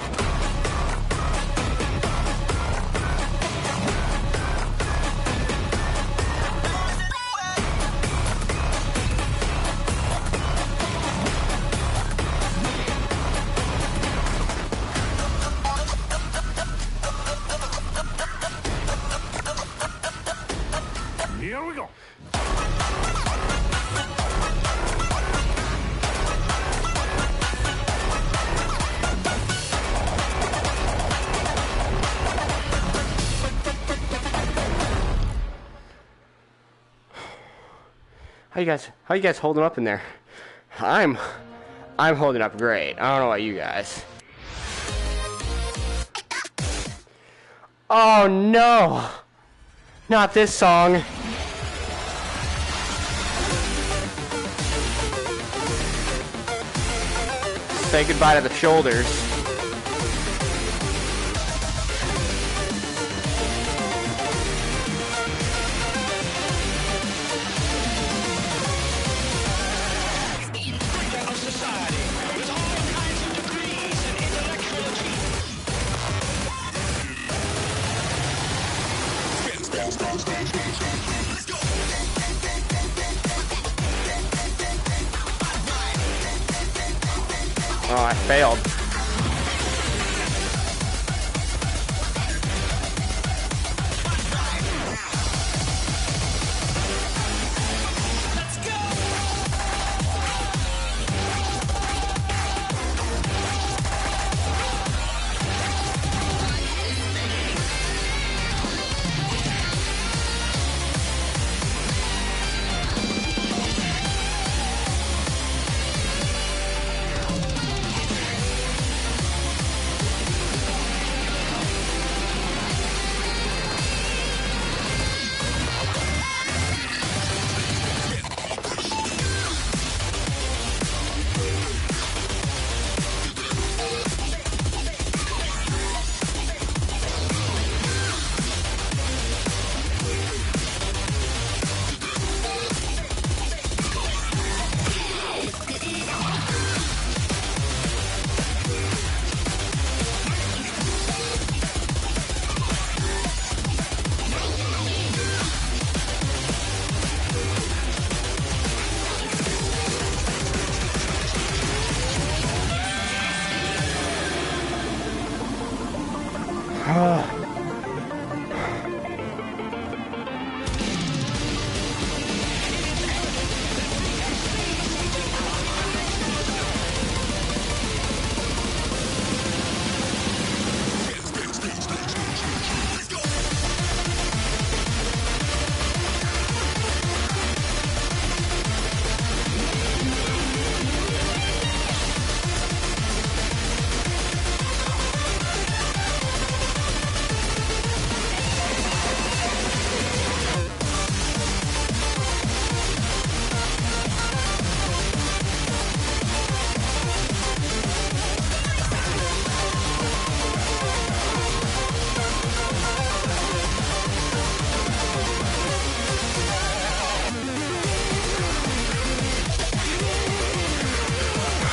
Here we go. How you guys? How you guys holding up in there? I'm, I'm holding up great. I don't know about you guys. Oh no! Not this song. Say goodbye to the shoulders. Oh, I failed.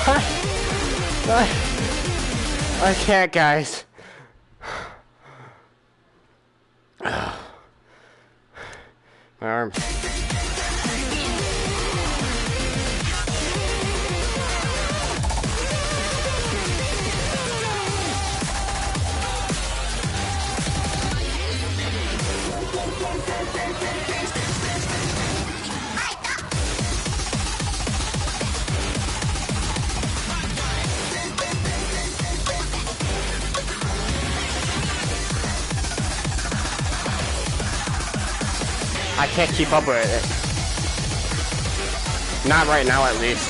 I, I can't, guys. My arms. I can't keep up with it. Not right now, at least.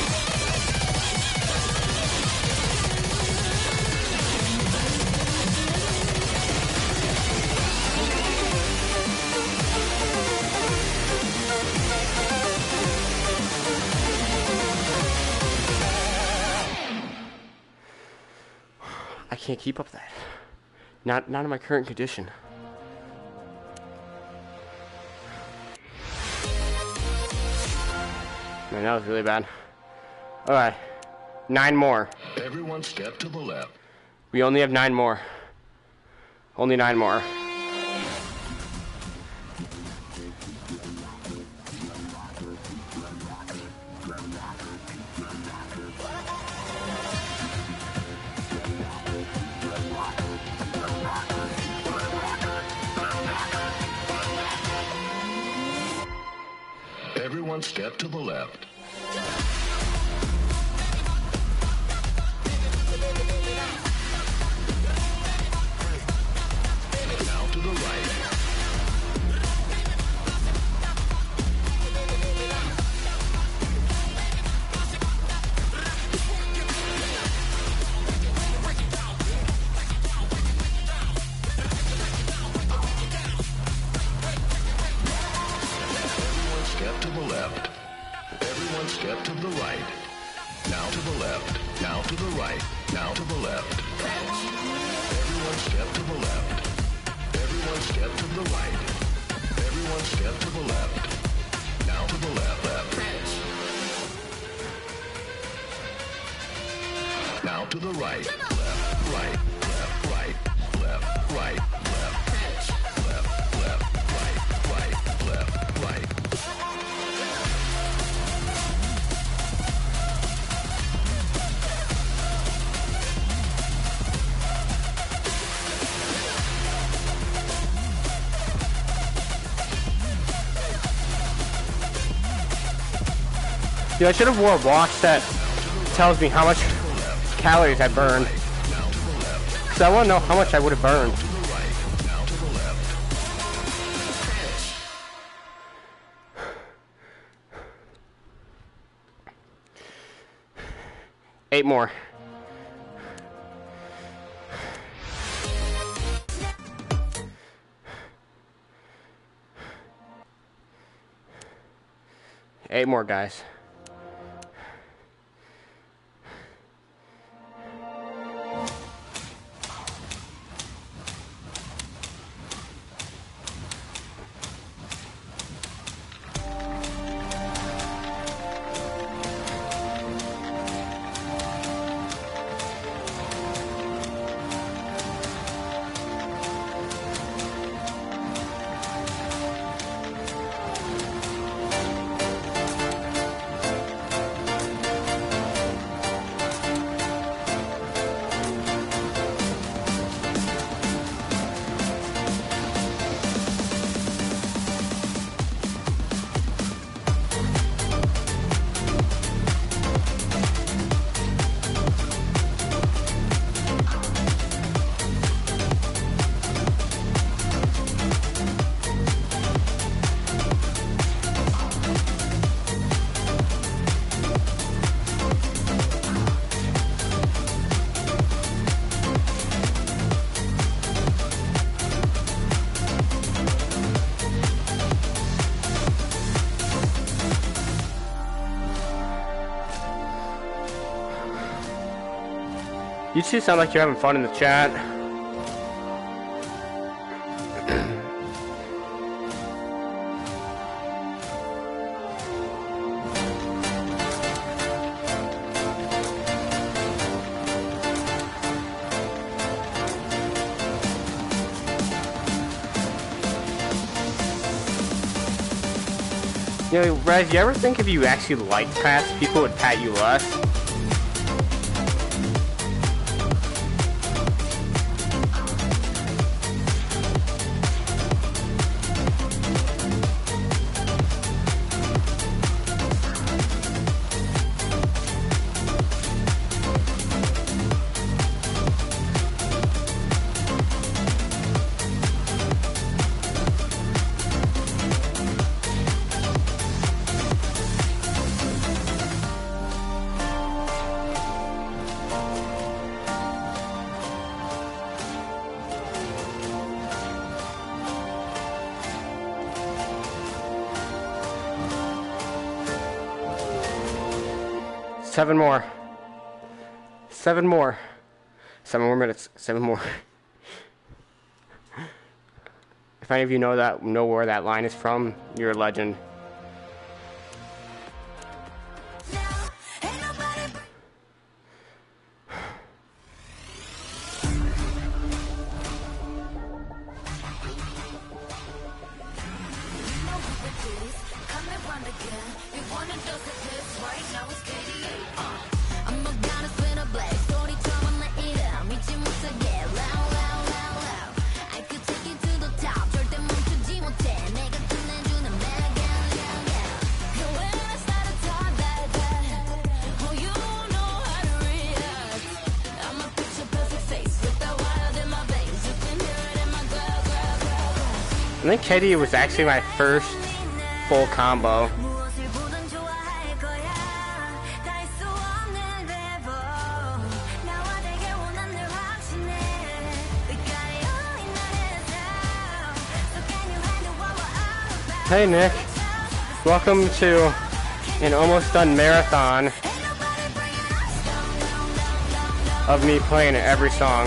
I can't keep up with that. Not, not in my current condition. Man, that was really bad. Alright. Nine more. Everyone step to the left. We only have nine more. Only nine more. Everyone step to the left. Now to the right. Step to the left. Everyone step to the right. Now to the left. Now to the right. Now to the left. Everyone step to the left. Everyone step to the right. Everyone step to the left. Now to the left. Left. Now to the right. Left. Right. Left. Right. Left. Right. Left. Left. Left. Right. Right. Left. Right. Dude, I should have wore a watch that tells me how much calories I burned. Because I want to know how much I would have burned. Eight more. Eight more, guys. You two sound like you're having fun in the chat. You know, Rez, you ever think if you actually liked pats, people would pat you less? Seven more. Seven more. Seven more minutes. Seven more. If any of you know that, know where that line is from, you're a legend. I think K D was actually my first full combo. Hey Nick, welcome to an almost done marathon of me playing every song.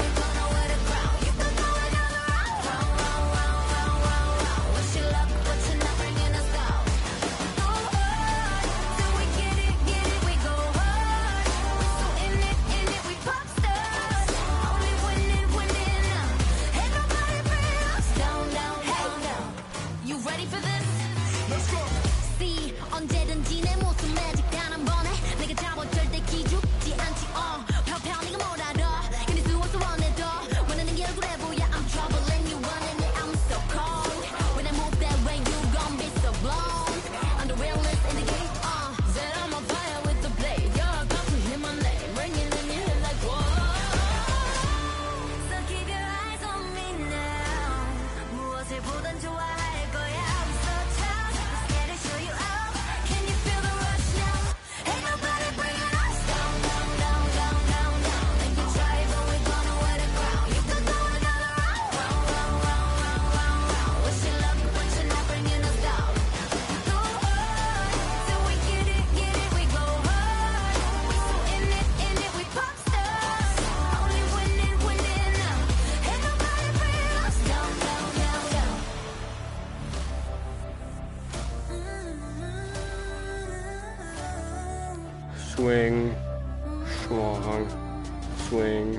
Swing, swung, swing.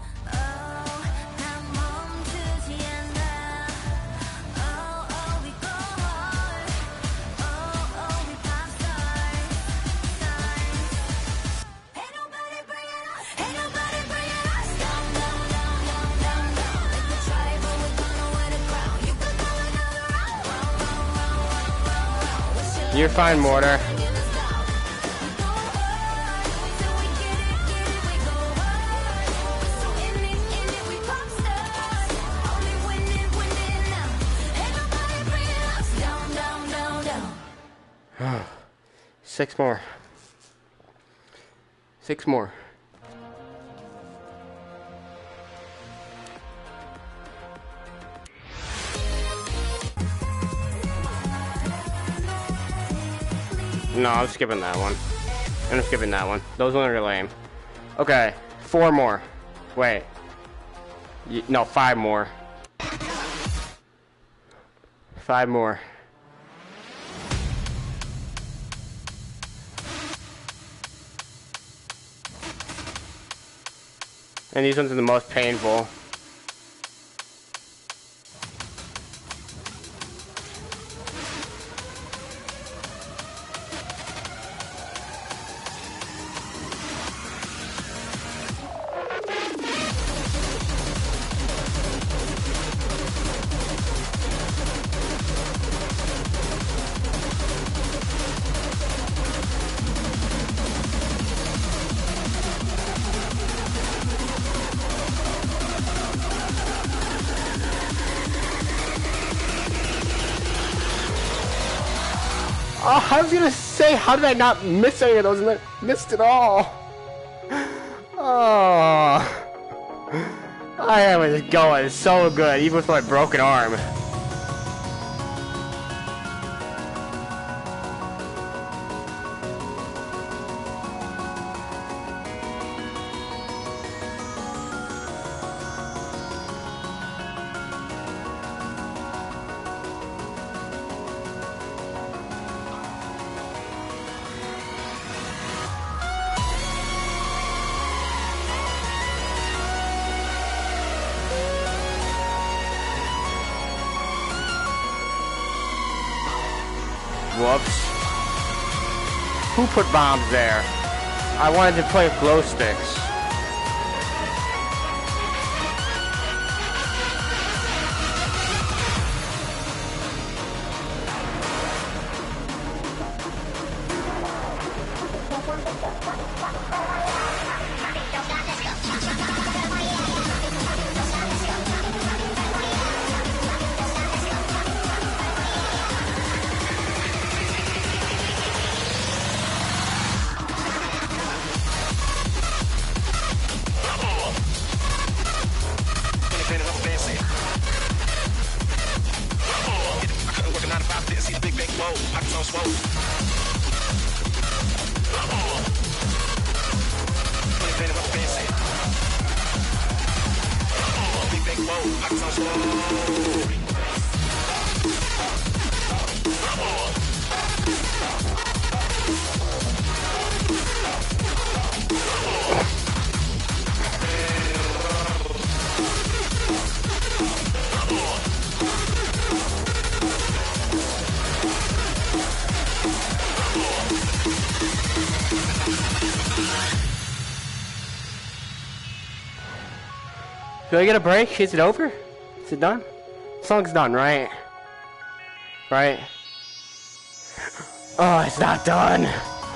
You're fine, Mortar. Six more. Six more. No, I'm skipping that one. I'm skipping that one. Those ones are lame. Okay, four more. Wait. Y no, five more. Five more. And these ones are the most painful. Oh, I was gonna say, how did I not miss any of those and then missed it all? Oh. I was going so good, even with my broken arm. Whoops. Who put bombs there? I wanted to play with glow sticks. Do I get a break? Is it over? Is it done? Song's done, right? Right? Oh, it's not done.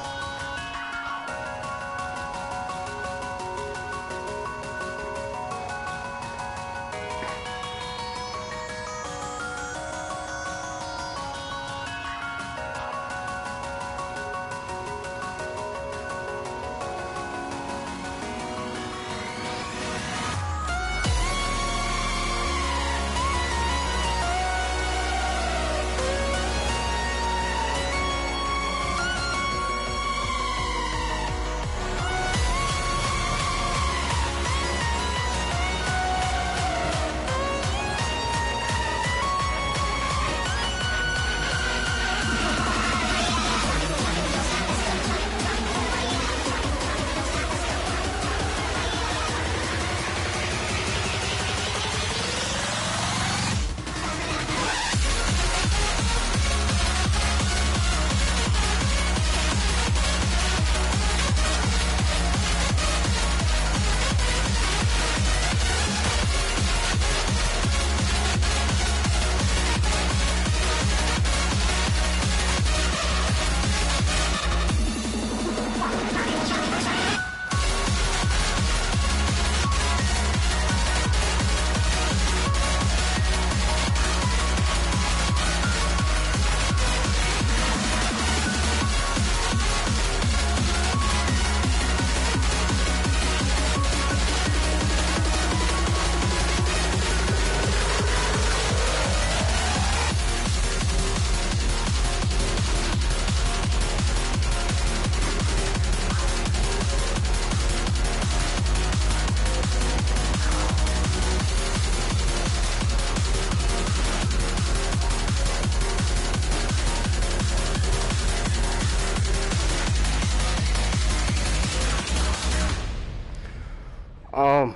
Um,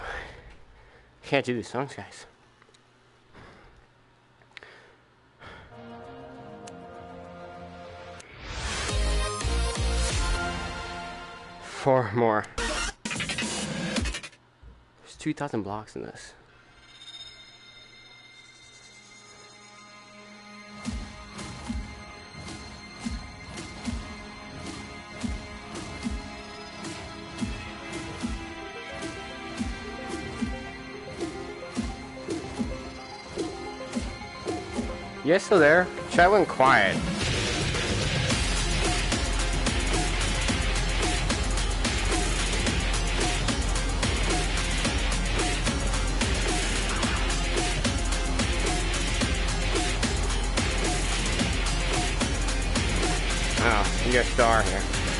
can't do these songs, guys. Four more. There's two thousand blocks in this. You guys still there? Chat went quiet. get a star here.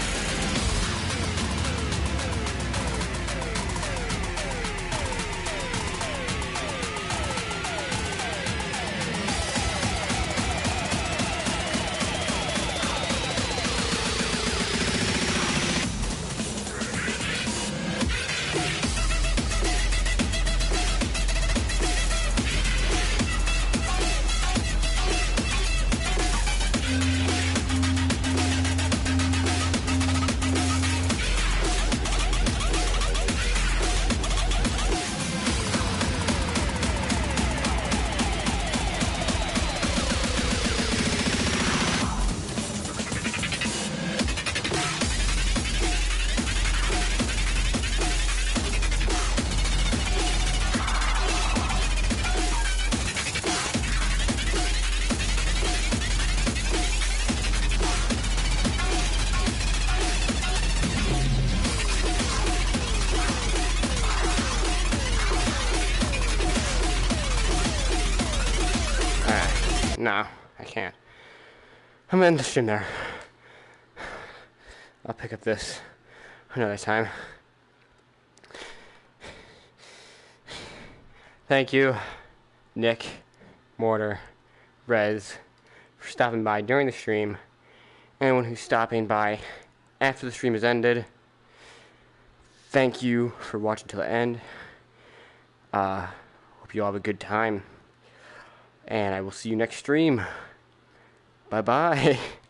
No, I can't. I'm gonna end the stream there. I'll pick up this another time. Thank you, Nick, Mortar, Rez, for stopping by during the stream. Anyone who's stopping by after the stream has ended, thank you for watching till the end. Uh, hope you all have a good time. And I will see you next stream. Bye-bye.